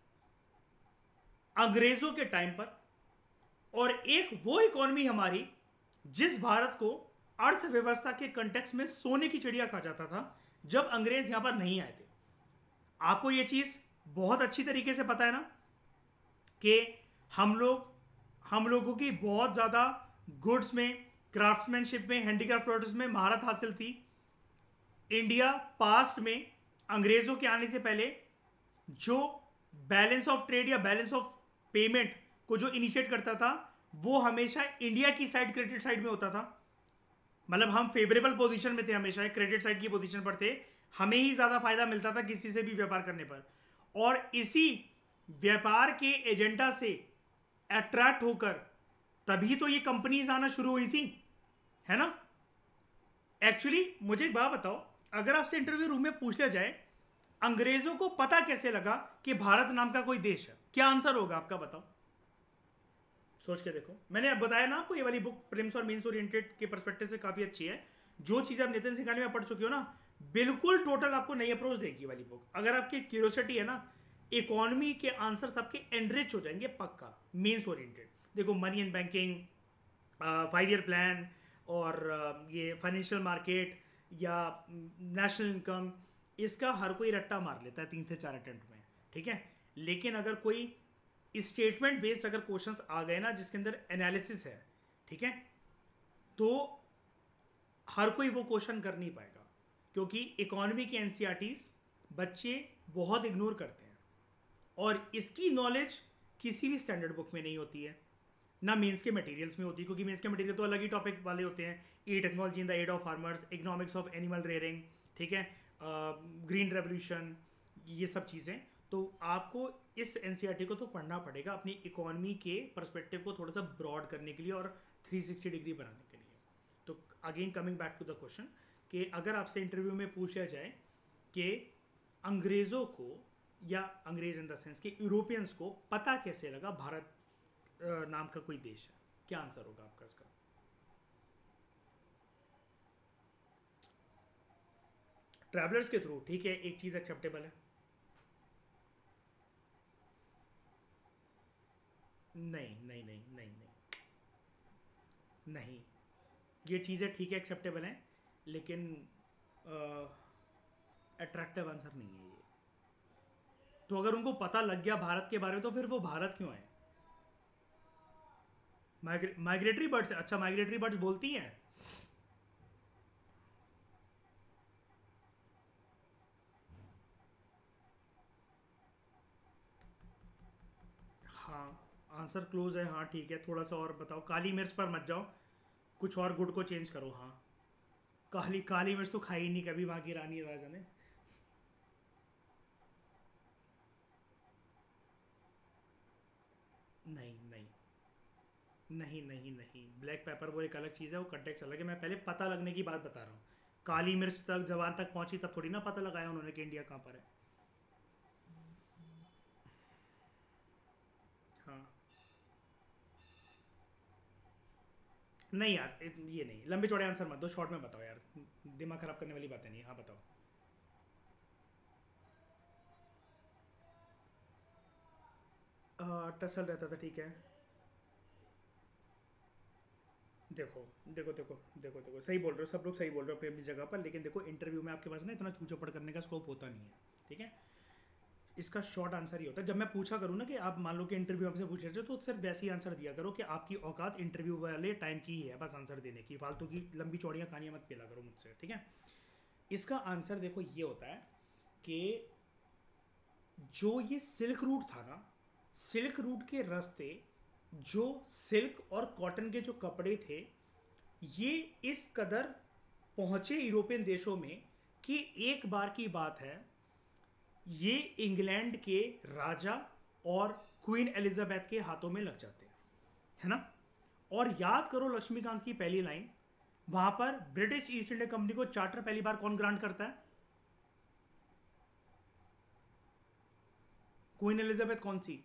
अंग्रेजों के टाइम पर, और एक वो इकोनॉमी हमारी जिस भारत को अर्थव्यवस्था के कंटेक्स्ट में सोने की चिड़िया कहा जाता था जब अंग्रेज यहां पर नहीं आए थे। आपको यह चीज बहुत अच्छी तरीके से पता है ना कि हम लोग हम लोगों की बहुत ज्यादा गुड्स में, क्राफ्ट्समैनशिप में, हैंडीक्राफ्ट प्रोडक्ट्स में महारत हासिल थी। इंडिया पास्ट में अंग्रेजों के आने से पहले जो बैलेंस ऑफ ट्रेड या बैलेंस ऑफ पेमेंट को जो इनिशिएट करता था वो हमेशा इंडिया की साइड, क्रेडिट साइड में होता था। मतलब हम फेवरेबल पोजीशन में थे, हमेशा क्रेडिट साइड की पोजीशन पर थे, हमें ही ज्यादा फायदा मिलता था किसी से भी व्यापार करने पर। और इसी व्यापार के एजेंडा से अट्रैक्ट होकर तभी तो ये कंपनीज आना शुरू हुई थी, है ना। एक्चुअली मुझे एक बात बताओ, अगर आपसे इंटरव्यू रूम में पूछ लिया जाए अंग्रेजों को पता कैसे लगा कि भारत नाम का कोई देश है, क्या आंसर होगा आपका? बताओ, सोच के देखो। मैंने अब बताया ना आपको, ये वाली बुक प्रीलिम्स और मेंस ओरिएंटेड के पर्सपेक्टिव से काफी अच्छी है। जो चीजें आप नितिन सिंघानी में पढ़ चुके हो ना, बिल्कुल टोटल आपको नई अप्रोच देगी वाली बुक। अगर आपकी क्यूरियोसिटी है ना, इकोनॉमी के आंसर सबके एनरिच हो जाएंगे पक्का, मेंस ओरिएंटेड। देखो, money and banking, five year plan, और uh, ये फाइनेंशियल मार्केट या नेशनल इनकम, इसका हर कोई रट्टा मार लेता है तीन से चार अटेम्प्ट में, ठीक है। लेकिन अगर कोई स्टेटमेंट बेस्ड अगर क्वेश्चंस आ गए ना जिसके अंदर एनालिसिस है, ठीक है, तो हर कोई वो क्वेश्चन कर नहीं पाएगा, क्योंकि इकोनॉमी के एनसीईआरटीज बच्चे बहुत इग्नोर करते हैं, और इसकी नॉलेज किसी भी स्टैंडर्ड बुक में नहीं होती है, ना मेंस के मटेरियल्स में होती है, क्योंकि मेंस के मटेरियल तो अलग ही टॉपिक वाले होते हैं। E technology in the aid of farmers, economics of animal rearing, ठीक है, ग्रीन रेवोल्यूशन, ये सब चीज़ें। तो आपको इस एनसीईआरटी को तो पढ़ना पड़ेगा अपनी इकोनॉमी के पर्सपेक्टिव को थोड़ा सा ब्रॉड करने के लिए और थ्री सिक्सटी डिग्री बनाने के लिए। तो again coming back to the question कि अगर आपसे इंटरव्यू में पूछा जाए कि अंग्रेज़ों को, या अंग्रेज इन द सेंस कि यूरोपियंस को पता कैसे लगा भारत नाम का कोई देश है, क्या आंसर होगा आपका इसका? ट्रैवलर्स के थ्रू, ठीक है, एक चीज़ एक्सेप्टेबल है। नहीं नहीं नहीं नहीं नहीं नहीं, ये चीज़ें ठीक है एक्सेप्टेबल हैं, लेकिन अट्रैक्टिव आंसर नहीं है ये। तो अगर उनको पता लग गया भारत के बारे में तो फिर वो भारत क्यों आए? माइग्रेटरी बर्ड्स, अच्छा माइग्रेटरी बर्ड्स बोलती हैं? हाँ आंसर क्लोज है, हाँ ठीक है। थोड़ा सा और बताओ, काली मिर्च पर मत जाओ, कुछ और गुड को चेंज करो। हाँ काली काली मिर्च तो खाई नहीं कभी वहाँ की रानी राजा ने। नहीं नहीं नहीं नहीं नहीं, ब्लैक पेपर वो एक अलग चीज़ है, वो कंटेक्स्ट अलग है। मैं पहले पता लगने की बात बता रहा हूँ। काली मिर्च तक जबान तक पहुंची तब थोड़ी ना पता लगाया उन्होंने कि इंडिया कहाँ पर है। हाँ नहीं यार, इत- ये नहीं, लंबे चौड़े आंसर मत दो, शॉर्ट में बताओ यार, दिमाग खराब करने वाली बातें नहीं। हाँ बताओ। आ, टसल रहता था, ठीक है। देखो देखो देखो देखो देखो, सही बोल रहे हो, सब लोग सही बोल रहे हो अपनी अपनी जगह पर, लेकिन देखो इंटरव्यू में आपके पास ना इतना चूचौपड़ करने का स्कोप होता नहीं है, ठीक है। इसका शॉर्ट आंसर ही होता है, जब मैं पूछा करूँ ना कि आप मान लो कि इंटरव्यू हमसे पूछ रहे थे, तो सिर्फ वैसे ही आंसर दिया करो कि आपकी औकात इंटरव्यू वाले टाइम की ही है बस आंसर देने की, फालतू की लंबी चौड़ियाँ कहानियाँ मत पेला करो मुझसे, ठीक है। इसका आंसर देखो ये होता है कि जो ये सिल्क रूट था ना, सिल्क रूट के रास्ते, जो सिल्क और कॉटन के जो कपड़े थे, ये इस कदर पहुंचे यूरोपियन देशों में कि एक बार की बात है, ये इंग्लैंड के राजा और क्वीन एलिजाबेथ के हाथों में लग जाते हैं, है ना। और याद करो लक्ष्मीकांत की पहली लाइन, वहां पर ब्रिटिश ईस्ट इंडिया कंपनी को चार्टर पहली बार कौन ग्रांट करता है? क्वीन एलिजाबेथ कौन सी?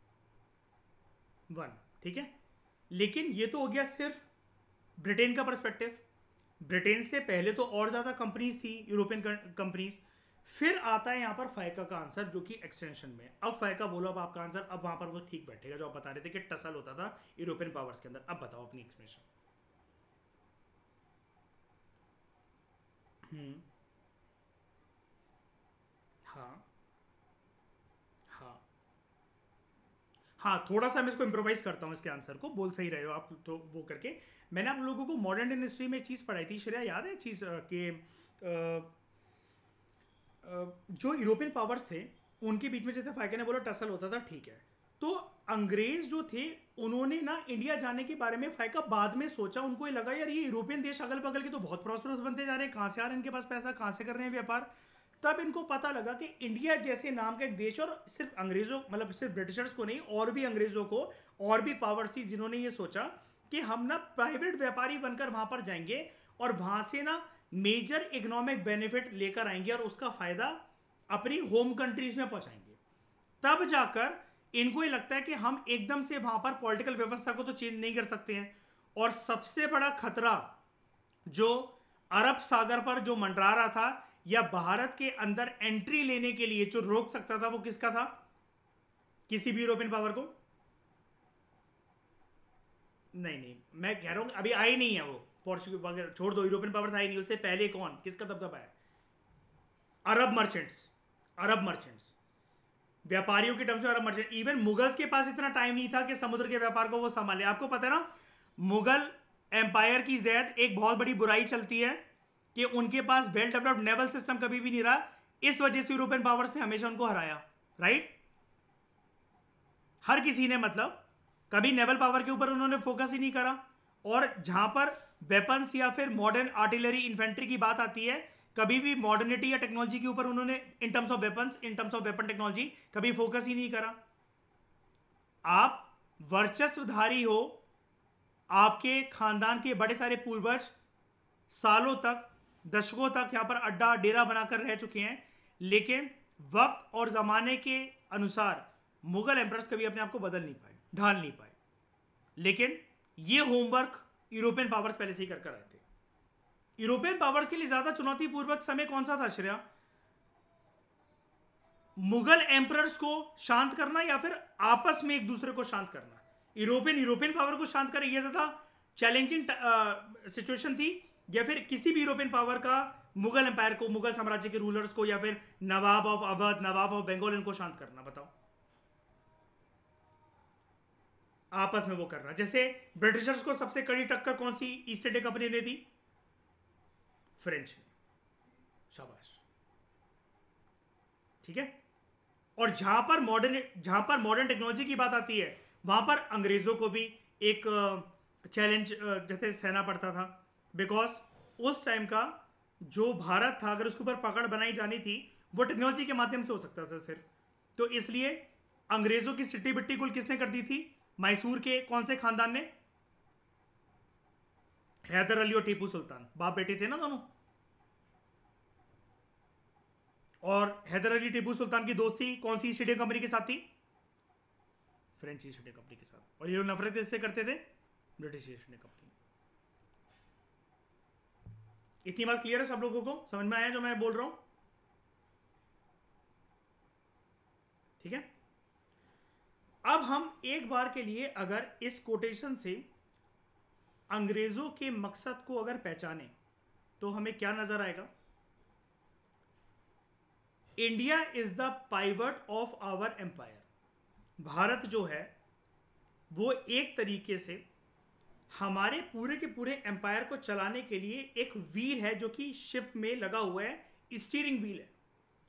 वन, ठीक है। लेकिन ये तो हो गया सिर्फ ब्रिटेन का पर्सपेक्टिव। ब्रिटेन से पहले तो और ज्यादा कंपनीज थी, यूरोपियन कंपनीज। फिर आता है यहां पर फाइका का आंसर, जो कि एक्सटेंशन में। अब फाइका बोलो, अब आपका आंसर, अब वहां पर वो ठीक बैठेगा जो आप बता रहे थे कि टसल होता था यूरोपियन पावर्स के अंदर। अब बताओ अपनी एक्सप्लेनेशन। हम्म। हाँ हाँ हाँ, थोड़ा सा मैं इसको इम्प्रोवाइज करता हूँ, इसके आंसर को। बोल सही रहे हो आप, तो वो करके मैंने आप लोगों को मॉडर्न इंडस्ट्री हिस्ट्री में एक चीज़ पढ़ाई थी, श्रेया याद है एक चीज़ कि जो यूरोपियन पावर्स थे उनके बीच में, जैसे फाइके ने बोला टसल होता था, ठीक है। तो अंग्रेज जो थे उन्होंने ना इंडिया जाने के बारे में फाइका बाद में सोचा, उनको ये लगा यार ये यूरोपियन देश अगल बगल के तो बहुत प्रॉस्परस बनते जा रहे हैं, कहाँ से आ रहे हैं इनके पास पैसा, कहाँ से कर रहे हैं व्यापार। तब इनको पता लगा कि इंडिया जैसे नाम का एक देश, और सिर्फ अंग्रेजों, मतलब सिर्फ ब्रिटिशर्स को नहीं, और भी अंग्रेजों को और भी पावर्स थी जिन्होंने ये सोचा कि हम ना प्राइवेट व्यापारी बनकर वहां पर जाएंगे और वहां से ना मेजर इकोनॉमिक बेनिफिट लेकर आएंगे और उसका फायदा अपनी होम कंट्रीज में पहुंचाएंगे। तब जाकर इनको ये लगता है कि हम एकदम से वहां पर पॉलिटिकल व्यवस्था को तो चेंज नहीं कर सकते हैं। और सबसे बड़ा खतरा जो अरब सागर पर जो मंडरा रहा था, या भारत के अंदर एंट्री लेने के लिए जो रोक सकता था, वो किसका था? किसी भी यूरोपियन पावर को? नहीं नहीं, मैं कह रहा हूं अभी आई नहीं है वो, पोर्चुगीज वगैरह छोड़ दो, यूरोपियन पावर्स आई नहीं, उससे पहले कौन, किसका दबदबा है? Arab merchants. अरब मर्चेंट्स, व्यापारियों के टर्म्स में अरब मर्चेंट। इवन मुगल्स के पास इतना टाइम नहीं था कि समुद्र के व्यापार को वो संभाले। आपको पता है ना, मुगल एम्पायर की जैद एक बहुत बड़ी बुराई चलती है कि उनके पास वेल डेवलप्ड नेवल सिस्टम कभी भी नहीं रहा। इस वजह से यूरोपियन पावर्स ने हमेशा उनको हराया, राइट। हर किसी ने, मतलब कभी नेवल पावर के ऊपर उन्होंने फोकस ही नहीं करा। और जहां पर वेपन्स या फिर मॉडर्न आर्टिलरी इन्फेंट्री की बात आती है, कभी भी मॉडर्निटी या टेक्नोलॉजी के ऊपर उन्होंने in terms of weapons, in terms of weapon technology कभी फोकस ही नहीं करा। आप वर्चस्वधारी हो, आपके खानदान के बड़े सारे पूर्वज सालों तक, दशकों तक यहां पर अड्डा डेरा बनाकर रह चुके हैं, लेकिन वक्त और जमाने के अनुसार मुगल एम्परर्स कभी अपने आप को बदल नहीं पाए, ढाल नहीं पाए। लेकिन ये होमवर्क यूरोपियन पावर्स पहले से ही कर कर आए थे। यूरोपियन पावर्स के लिए ज्यादा चुनौतीपूर्वक समय कौन सा था श्रेया? मुगल एम्परर्स को शांत करना या फिर आपस में एक दूसरे को शांत करना? यूरोपियन यूरोपियन पावर को शांत करे, यह ज्यादा चैलेंजिंग सिचुएशन थी, या फिर किसी भी यूरोपियन पावर का मुगल एम्पायर को, मुगल साम्राज्य के रूलर्स को, या फिर नवाब ऑफ अवध, नवाब ऑफ बंगाल, इनको शांत करना? बताओ। आपस में वो करना। जैसे ब्रिटिशर्स को सबसे कड़ी टक्कर कौन सी ईस्ट इंडिया कंपनी ने दी? फ्रेंच ने। शाबाश, ठीक है। और जहां पर मॉडर्न जहां पर मॉडर्न टेक्नोलॉजी की बात आती है, वहां पर अंग्रेजों को भी एक चैलेंज जैसे सहना पड़ता था, बिकॉज उस टाइम का जो भारत था, अगर उसके ऊपर पकड़ बनाई जानी थी, वो टेक्नोलॉजी के माध्यम से हो सकता था सिर्फ। तो इसलिए अंग्रेजों की सिट्टी बिट्टी कुल किसने कर दी थी? मैसूर के कौन से खानदान ने? हैदर अली और टीपू सुल्तान, बाप बेटे थे ना दोनों। और हैदर अली टीपू सुल्तान की दोस्ती कौन सी ईस्ट इंडिया कंपनी के साथ थी? फ्रेंच ईस्ट इंडिया कंपनी के साथ। और ये लोग नफरत इससे करते थे? British East India company. इतनी बात क्लियर है सब लोगों को? समझ में आया जो मैं बोल रहा हूं? ठीक है। अब हम एक बार के लिए अगर इस कोटेशन से अंग्रेजों के मकसद को अगर पहचाने तो हमें क्या नजर आएगा? India is the pivot of our empire. Bharat जो है वो एक तरीके से हमारे पूरे के पूरे एम्पायर को चलाने के लिए एक व्हील है, जो कि शिप में लगा हुआ है, स्टीयरिंग व्हील है।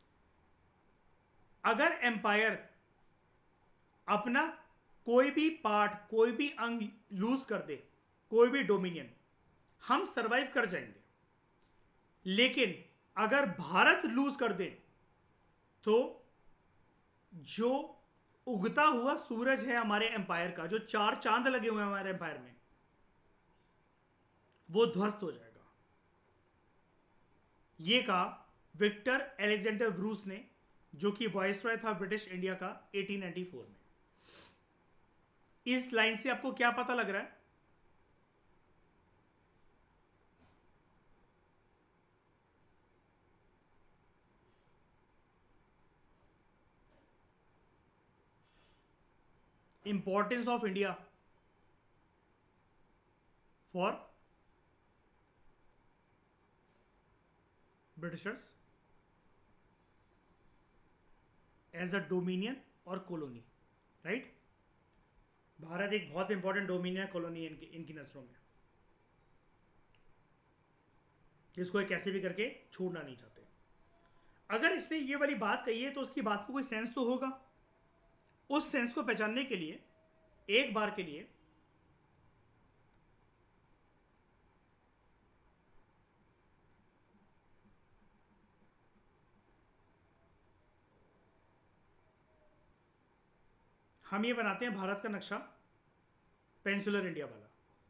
अगर एम्पायर अपना कोई भी पार्ट, कोई भी अंग लूज कर दे, कोई भी डोमिनियन, हम सरवाइव कर जाएंगे। लेकिन अगर भारत लूज कर दे तो जो उगता हुआ सूरज है हमारे एम्पायर का, जो चार चांद लगे हुए हैं हमारे एम्पायर में, वो ध्वस्त हो जाएगा। यह कहा विक्टर अलेक्जेंडर ब्रूस ने, जो कि वाइसरॉय था ब्रिटिश इंडिया का अठारह सौ चौरानवे में। इस लाइन से आपको क्या पता लग रहा है? Importance of India for Britishers as a dominion और कॉलोनी, राइट? भारत एक बहुत इंपॉर्टेंट डोमिनियन कॉलोनी है इनकी इनकी नजरों में, इसको कैसे भी करके छोड़ना नहीं चाहते। अगर इसने ये वाली बात कही है तो उसकी बात को कोई सेंस तो होगा। उस सेंस को पहचानने के लिए एक बार के लिए हम ये बनाते हैं भारत का नक्शा, पेनिनसुलर इंडिया वाला।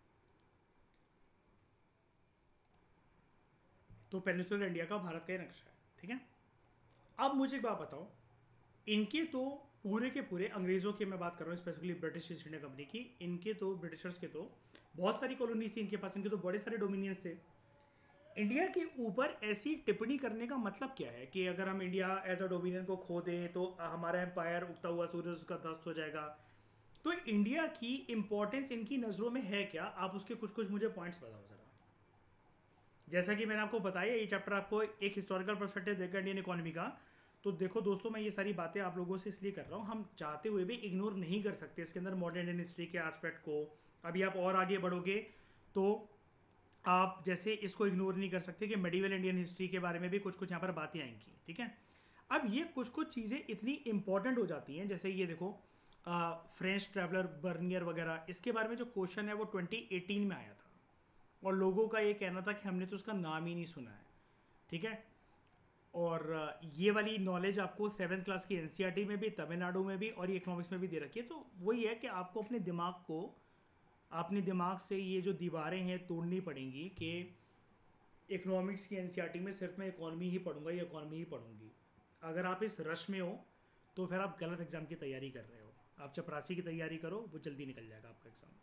तो पेनिनसुलर इंडिया का भारत का ये नक्शा है, ठीक है। अब मुझे एक बात बताओ, इनके तो पूरे के पूरे अंग्रेजों की मैं बात कर रहा हूँ, specifically British East India company की, इनके तो ब्रिटिशर्स के तो बहुत सारी कॉलोनीज थी इनके पास, इनके तो बड़े सारे डोमिनियंस थे। इंडिया के ऊपर ऐसी टिप्पणी करने का मतलब क्या है कि अगर हम इंडिया एज अ डोमिनियन को खो दें तो हमारा एम्पायर उगता हुआ सूरज उसका ध्वस्त हो जाएगा। तो इंडिया की इंपॉर्टेंस इनकी नज़रों में है क्या? आप उसके कुछ कुछ मुझे पॉइंट्स बताओ जरा। जैसा कि मैंने आपको बताया, ये चैप्टर आपको एक हिस्टोरिकल पर्सपेक्टिव देगा इंडियन इकोनॉमी का। तो देखो दोस्तों, मैं ये सारी बातें आप लोगों से इसलिए कर रहा हूँ, हम चाहते हुए भी इग्नोर नहीं कर सकते इसके अंदर मॉडर्न इंडियन हिस्ट्री के एस्पेक्ट को। अभी आप और आगे बढ़ोगे तो आप जैसे इसको इग्नोर नहीं कर सकते कि मेडिवल इंडियन हिस्ट्री के बारे में भी कुछ कुछ यहाँ पर बातें आएंगी, ठीक है। अब ये कुछ कुछ चीज़ें इतनी इंपॉर्टेंट हो जाती हैं, जैसे ये देखो फ्रेंच ट्रैवलर बर्नियर वगैरह, इसके बारे में जो क्वेश्चन है वो ट्वेंटी एटीन में आया था और लोगों का ये कहना था कि हमने तो उसका नाम ही नहीं सुना है, ठीक है। और अ, ये वाली नॉलेज आपको सेवन्थ क्लास की एनसीईआरटी में भी, तमिलनाडु में भी और ये इकोनॉमिक्स में भी दे रखी है। तो वही है कि आपको अपने दिमाग को, अपने दिमाग से ये जो दीवारें हैं तोड़नी पड़ेंगी कि इकोनॉमिक्स की एनसीईआरटी में सिर्फ मैं इकॉनमी ही पढ़ूंगा या इकॉनमी ही पढ़ूंगी। अगर आप इस रश में हो तो फिर आप गलत एग्जाम की तैयारी कर रहे हो। आप चपरासी की तैयारी करो, वो जल्दी निकल जाएगा आपका एग्जाम।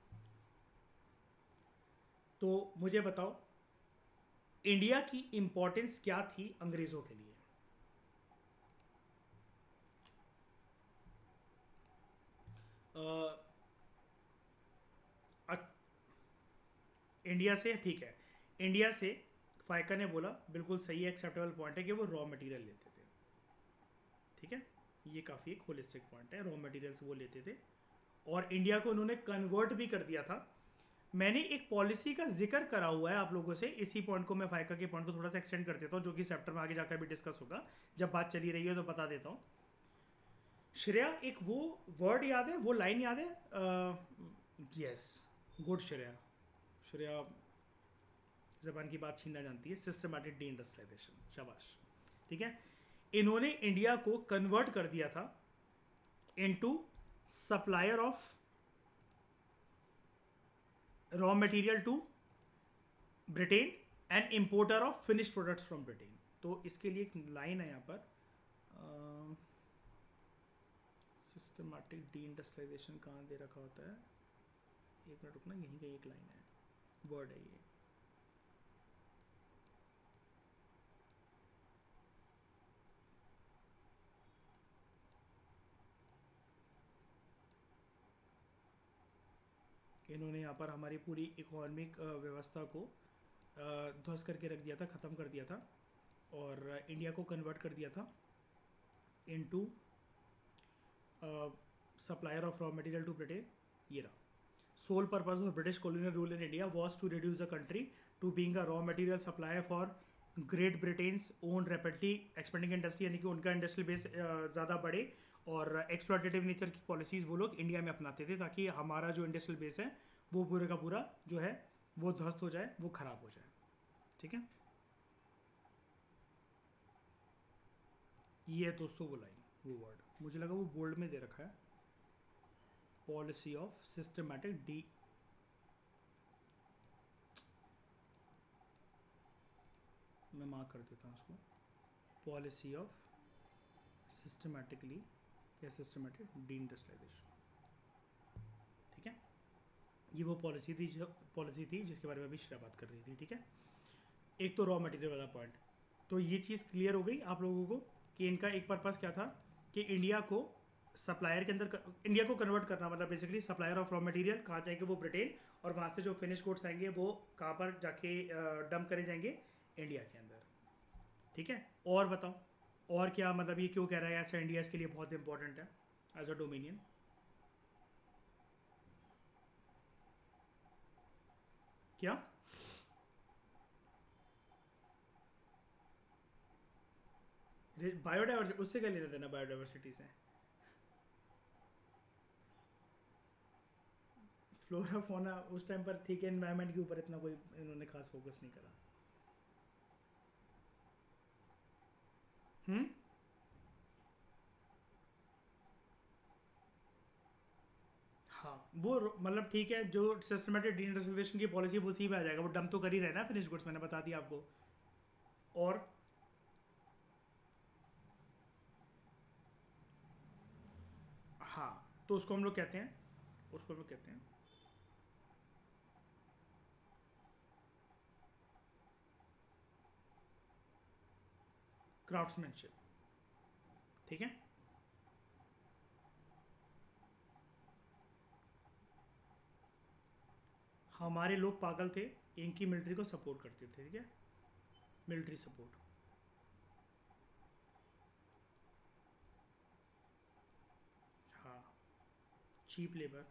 तो मुझे बताओ, इंडिया की इंपॉर्टेंस क्या थी अंग्रेजों के लिए? अ, अ- इंडिया से, ठीक है, इंडिया से फायका ने बोला बिल्कुल सही, एक्सेप्टेबल पॉइंट है कि वो रॉ मटेरियल लेते थे। ठीक है, ये काफ़ी एक होलिस्टिक पॉइंट है, रॉ मटेरियल्स वो लेते थे और इंडिया को उन्होंने कन्वर्ट भी कर दिया था। मैंने एक पॉलिसी का जिक्र करा हुआ है आप लोगों से, इसी पॉइंट को मैं फायका के पॉइंट को थोड़ा सा एक्सटेंड कर देता हूँ, जो कि चैप्टर में आगे जाकर भी डिस्कस होगा। जब बात चली रही है तो बता देता हूँ। श्रेया, एक वो वर्ड याद है, वो लाइन याद है? Yes, good Shreya. श्रेया जबान की बात छीनना जानती है। सिस्टमैटिक डी इंडस्ट्रियलाइजेशन, शाबाश। ठीक है, इन्होंने इंडिया को कन्वर्ट कर दिया था into supplier of raw material to Britain and importer of finish products from Britain. तो इसके लिए एक लाइन है यहाँ पर, सिस्टमैटिक डी इंडस्ट्रियलाइजेशन कहाँ दे रखा होता है, एक मिनट रुकना, यहीं कहीं एक लाइन है, वर्ड है ये। इन्होंने यहाँ पर हमारी पूरी इकोनॉमिक व्यवस्था को ध्वस्त करके रख दिया था, ख़त्म कर दिया था और इंडिया को कन्वर्ट कर दिया था into supplier of raw material to Britain. ये रहा, sole purpose of British colonial rule in India was to reduce the country to being a raw material supplier for great Britain's own rapidly expanding industry, यानी कि उनका industrial base ज़्यादा बढ़े और एक्सप्लॉटेटिव nature की policies वो लोग इंडिया में अपनाते थे ताकि हमारा जो इंडस्ट्रियल बेस है वो पूरे का पूरा जो है वो ध्वस्त हो जाए, वो ख़राब हो जाए। ठीक है, ये है दोस्तों वो लाइन, वो वर्ड, मुझे लगा वो बोल्ड में दे रखा है, पॉलिसी ऑफ सिस्टमैटिक डी, मैं मार्क कर देता हूँ उसको, पॉलिसी ऑफ सिस्टमैटिकली या सिस्टमैटिक डी इंडस्ट्रियलाइजेशन। ठीक है, ये वो पॉलिसी थी, जो पॉलिसी थी जिसके बारे में अभी श्रेया बात कर रही थी। ठीक है, एक तो रॉ मटेरियल वाला पॉइंट, तो ये चीज़ क्लियर हो गई आप लोगों को कि इनका एक पर्पज़ क्या था कि इंडिया को सप्लायर के अंदर कर, इंडिया को कन्वर्ट करना, मतलब basically supplier of raw material कहाँ जाएंगे, वो ब्रिटेन, और वहाँ से जो फिनिश गुड्स आएंगे वो कहाँ पर जाके डंप करे जाएंगे, इंडिया के अंदर। ठीक है, और बताओ और क्या, मतलब ये क्यों कह रहा है ऐसा इंडिया इसके लिए बहुत इंपॉर्टेंट है एज अ डोमिनियन? क्या बायोडाइवर्सिटी, उससे क्या लेना देना बायोडाइवर्सिटी से? फ्लोरा फोना उस टाइम पर ठीक है, एनवायरनमेंट के ऊपर इतना कोई इन्होंने खास फोकस नहीं करा। हम्म, हाँ वो रो- मतलब ठीक है, जो सिस्टमेटिक डी इंडस्ट्रियलाइजेशन की पॉलिसी वो उसी में आ जाएगा, वो डम तो कर ही रहे ना फिनिश गुड्स, मैंने बता दिया आपको। और हाँ, तो उसको हम लोग कहते हैं, उसको हम लोग कहते हैं क्राफ्ट्समैनशिप। ठीक है, हमारे लोग पागल थे, इनकी मिलिट्री को सपोर्ट करते थे। ठीक है, मिलिट्री सपोर्ट, हाँ, चीप लेबर।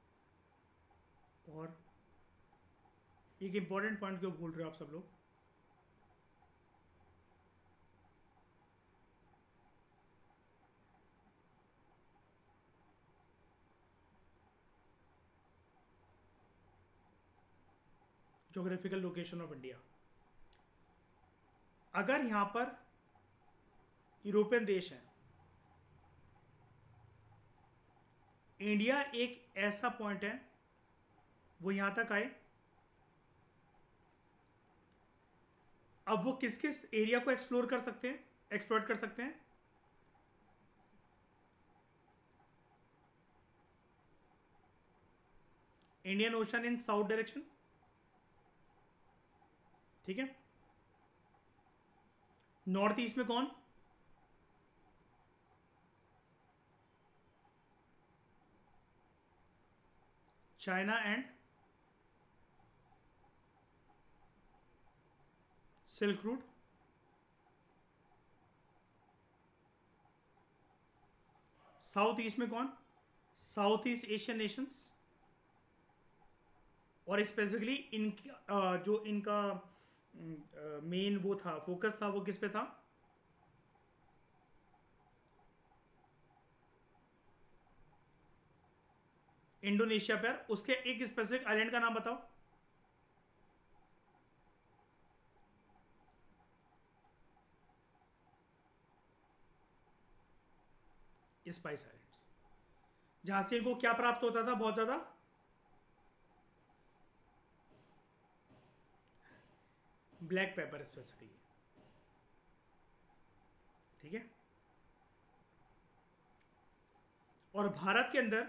और एक इंपॉर्टेंट पॉइंट क्यों भूल रहे हो आप सब लोग, जोग्राफिकल लोकेशन ऑफ इंडिया। अगर यहां पर यूरोपियन देश है, इंडिया एक ऐसा पॉइंट है वो यहां तक आए, अब वो किस किस एरिया को एक्सप्लोर कर सकते हैं, एक्सप्लोर कर सकते हैं? Indian Ocean in south direction, ठीक है। नॉर्थ ईस्ट में कौन? China and silk route. South east में कौन? साउथ ईस्ट एशियन नेशंस, और स्पेसिफिकली इनका जो इनका मेन वो था, फोकस था, वो किस पे था? इंडोनेशिया पर। उसके एक स्पेसिफिक आइलैंड का नाम बताओ। स्पाइस आइलैंड्स, जहां से इनको क्या प्राप्त होता था बहुत ज्यादा? ब्लैक पेपर स्पेसिफिकली, ठीक है। और भारत के अंदर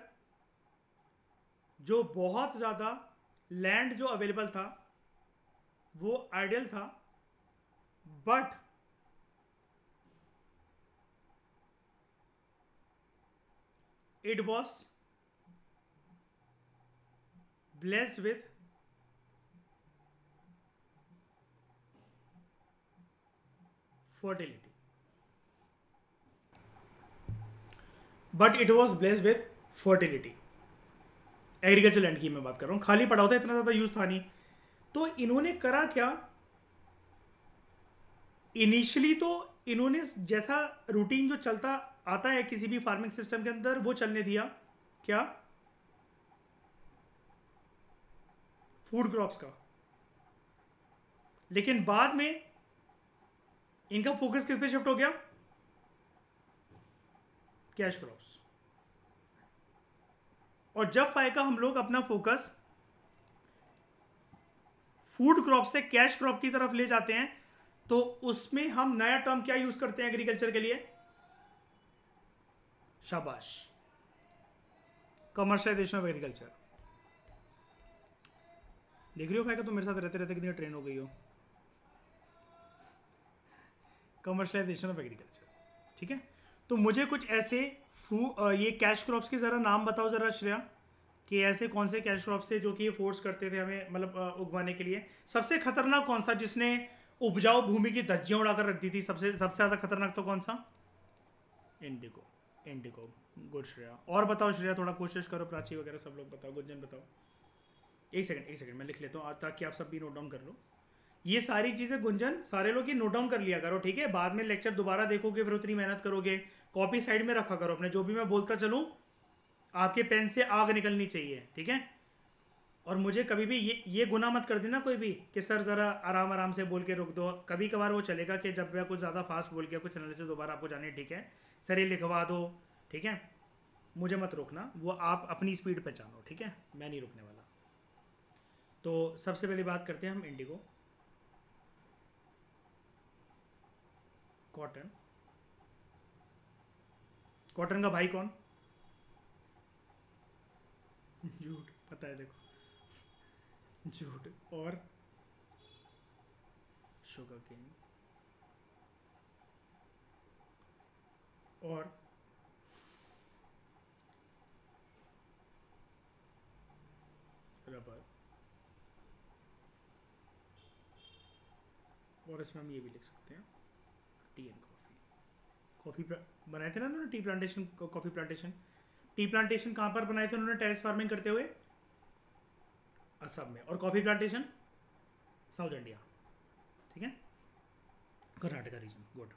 जो बहुत ज्यादा लैंड जो अवेलेबल था वो आइडियल था, but it was blessed with fertility, but it was blessed with fertility। Agriculture land की मैं बात कर रहा हूं, खाली पड़ा होता, इतना ज्यादा यूज था नहीं। तो इन्होंने करा क्या, इनिशियली तो इन्होंने जैसा रूटीन जो चलता आता है किसी भी फार्मिंग सिस्टम के अंदर वो चलने दिया, क्या? फूड क्रॉप्स का। लेकिन बाद में इनका फोकस किस पे शिफ्ट हो गया? Cash crops. और जब फायका हम लोग अपना फोकस फूड क्रॉप से कैश क्रॉप की तरफ ले जाते हैं, तो उसमें हम नया टर्म क्या यूज करते हैं एग्रीकल्चर के लिए? शाबाश, कमर्शियलाइजेशन ऑफ एग्रीकल्चर। देख रही हो फायका, तुम मेरे साथ रहते रहते कितनी ट्रेन हो गई हो। कमर्शियलाइजेशन ऑफ एग्रीकल्चर, ठीक है। तो मुझे कुछ ऐसे फू ये कैश क्रॉप्स के जरा नाम बताओ जरा श्रेया, कि ऐसे कौन से कैश क्रॉप्स थे जो कि ये फोर्स करते थे हमें मतलब उगवाने के लिए। सबसे खतरनाक कौन सा जिसने उपजाऊ भूमि की धज्जियां उड़ाकर रख दी थी? सबसे सबसे ज्यादा खतरनाक तो कौन सा? इंडिगो। Indigo, good Shreya. और बताओ श्रेया, थोड़ा कोशिश करो, प्राची वगैरह सब लोग बताओ, गुंजन बताओ। एक सेकंड एक सेकंड मैं लिख लेता हूँ ताकि आप सब भी नोट डाउन कर लो। ये सारी चीजें गुंजन सारे लोग ये नोट डाउन कर लिया करो, ठीक है। बाद में लेक्चर दोबारा देखोगे फिर उतनी मेहनत करोगे, कॉपी साइड में रखा करो अपने, जो भी मैं बोलता चलूँ आपके पेन से आग निकलनी चाहिए, ठीक है। और मुझे कभी भी ये ये गुनाह मत कर देना कोई भी कि सर ज़रा आराम आराम से बोल के रोक दो। कभी कभार वो चलेगा कि जब मैं कुछ ज़्यादा फास्ट बोल गया कुछ एनालिसिस दोबारा आपको जाने, ठीक है, सर ये लिखवा दो, ठीक है। मुझे मत रोकना, वो आप अपनी स्पीड पहचानो, ठीक है, मैं नहीं रुकने वाला। तो सबसे पहले बात करते हैं हम इंडिगो, कॉटन। कॉटन का भाई कौन? जूट, पता है, देखो जूट और शुगर केन और रबर, और इसमें हम ये भी लिख सकते हैं टी एंड कॉफ़ी। कॉफ़ी बनाए थे ना उन्होंने, tea plantation, coffee plantation. Tea plantation कहाँ पर बनाए थे उन्होंने टेरेस फार्मिंग करते हुए? असम में। और कॉफ़ी प्लांटेशन साउथ इंडिया, ठीक है, कर्नाटका रीजन, गुड।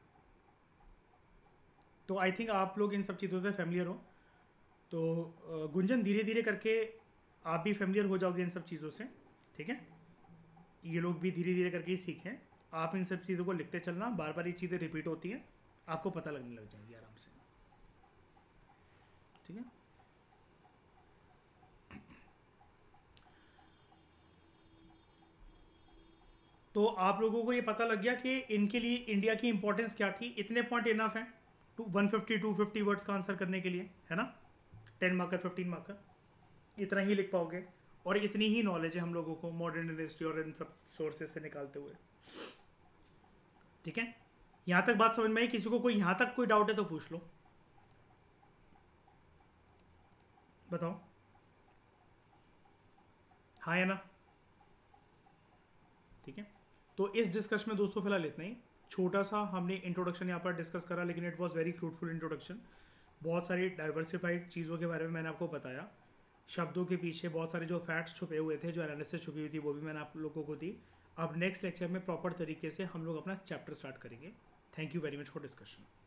तो आई थिंक आप लोग इन सब चीज़ों से फैमिलियर हो। तो गुंजन धीरे धीरे करके आप भी फैमिलियर हो जाओगे इन सब चीज़ों से, ठीक है। ये लोग भी धीरे धीरे करके ही सीखें। आप इन सब चीज़ों को लिखते चलना, बार बार ये चीज़ें रिपीट होती हैं, आपको पता लगने लग जाएगी आराम से, ठीक है। तो आप लोगों को ये पता लग गया कि इनके लिए इंडिया की इंपॉर्टेंस क्या थी। इतने पॉइंट इनफ हैं to one fifty two fifty words का आंसर करने के लिए, है ना। टेन मार्कर फिफ्टीन मार्कर इतना ही लिख पाओगे, और इतनी ही नॉलेज है हम लोगों को मॉडर्न हिस्ट्री और इन सब सोर्सेज से निकालते हुए, ठीक है। यहाँ तक बात समझ में आई? किसी को कोई यहाँ तक कोई डाउट है तो पूछ लो, बताओ, हाँ या ना, ठीक है। तो इस डिस्कशन में दोस्तों फिलहाल इतना ही, छोटा सा हमने इंट्रोडक्शन यहाँ पर डिस्कस करा, लेकिन it was very fruitful introduction. बहुत सारी डाइवर्सिफाइड चीज़ों के बारे में मैंने आपको बताया, शब्दों के पीछे बहुत सारे जो फैक्ट्स छुपे हुए थे, जो एनालिसिस छुपी हुई थी, वो भी मैंने आप लोगों को दी। अब नेक्स्ट लेक्चर में प्रॉपर तरीके से हम लोग अपना चैप्टर स्टार्ट करेंगे। Thank you very much for discussion.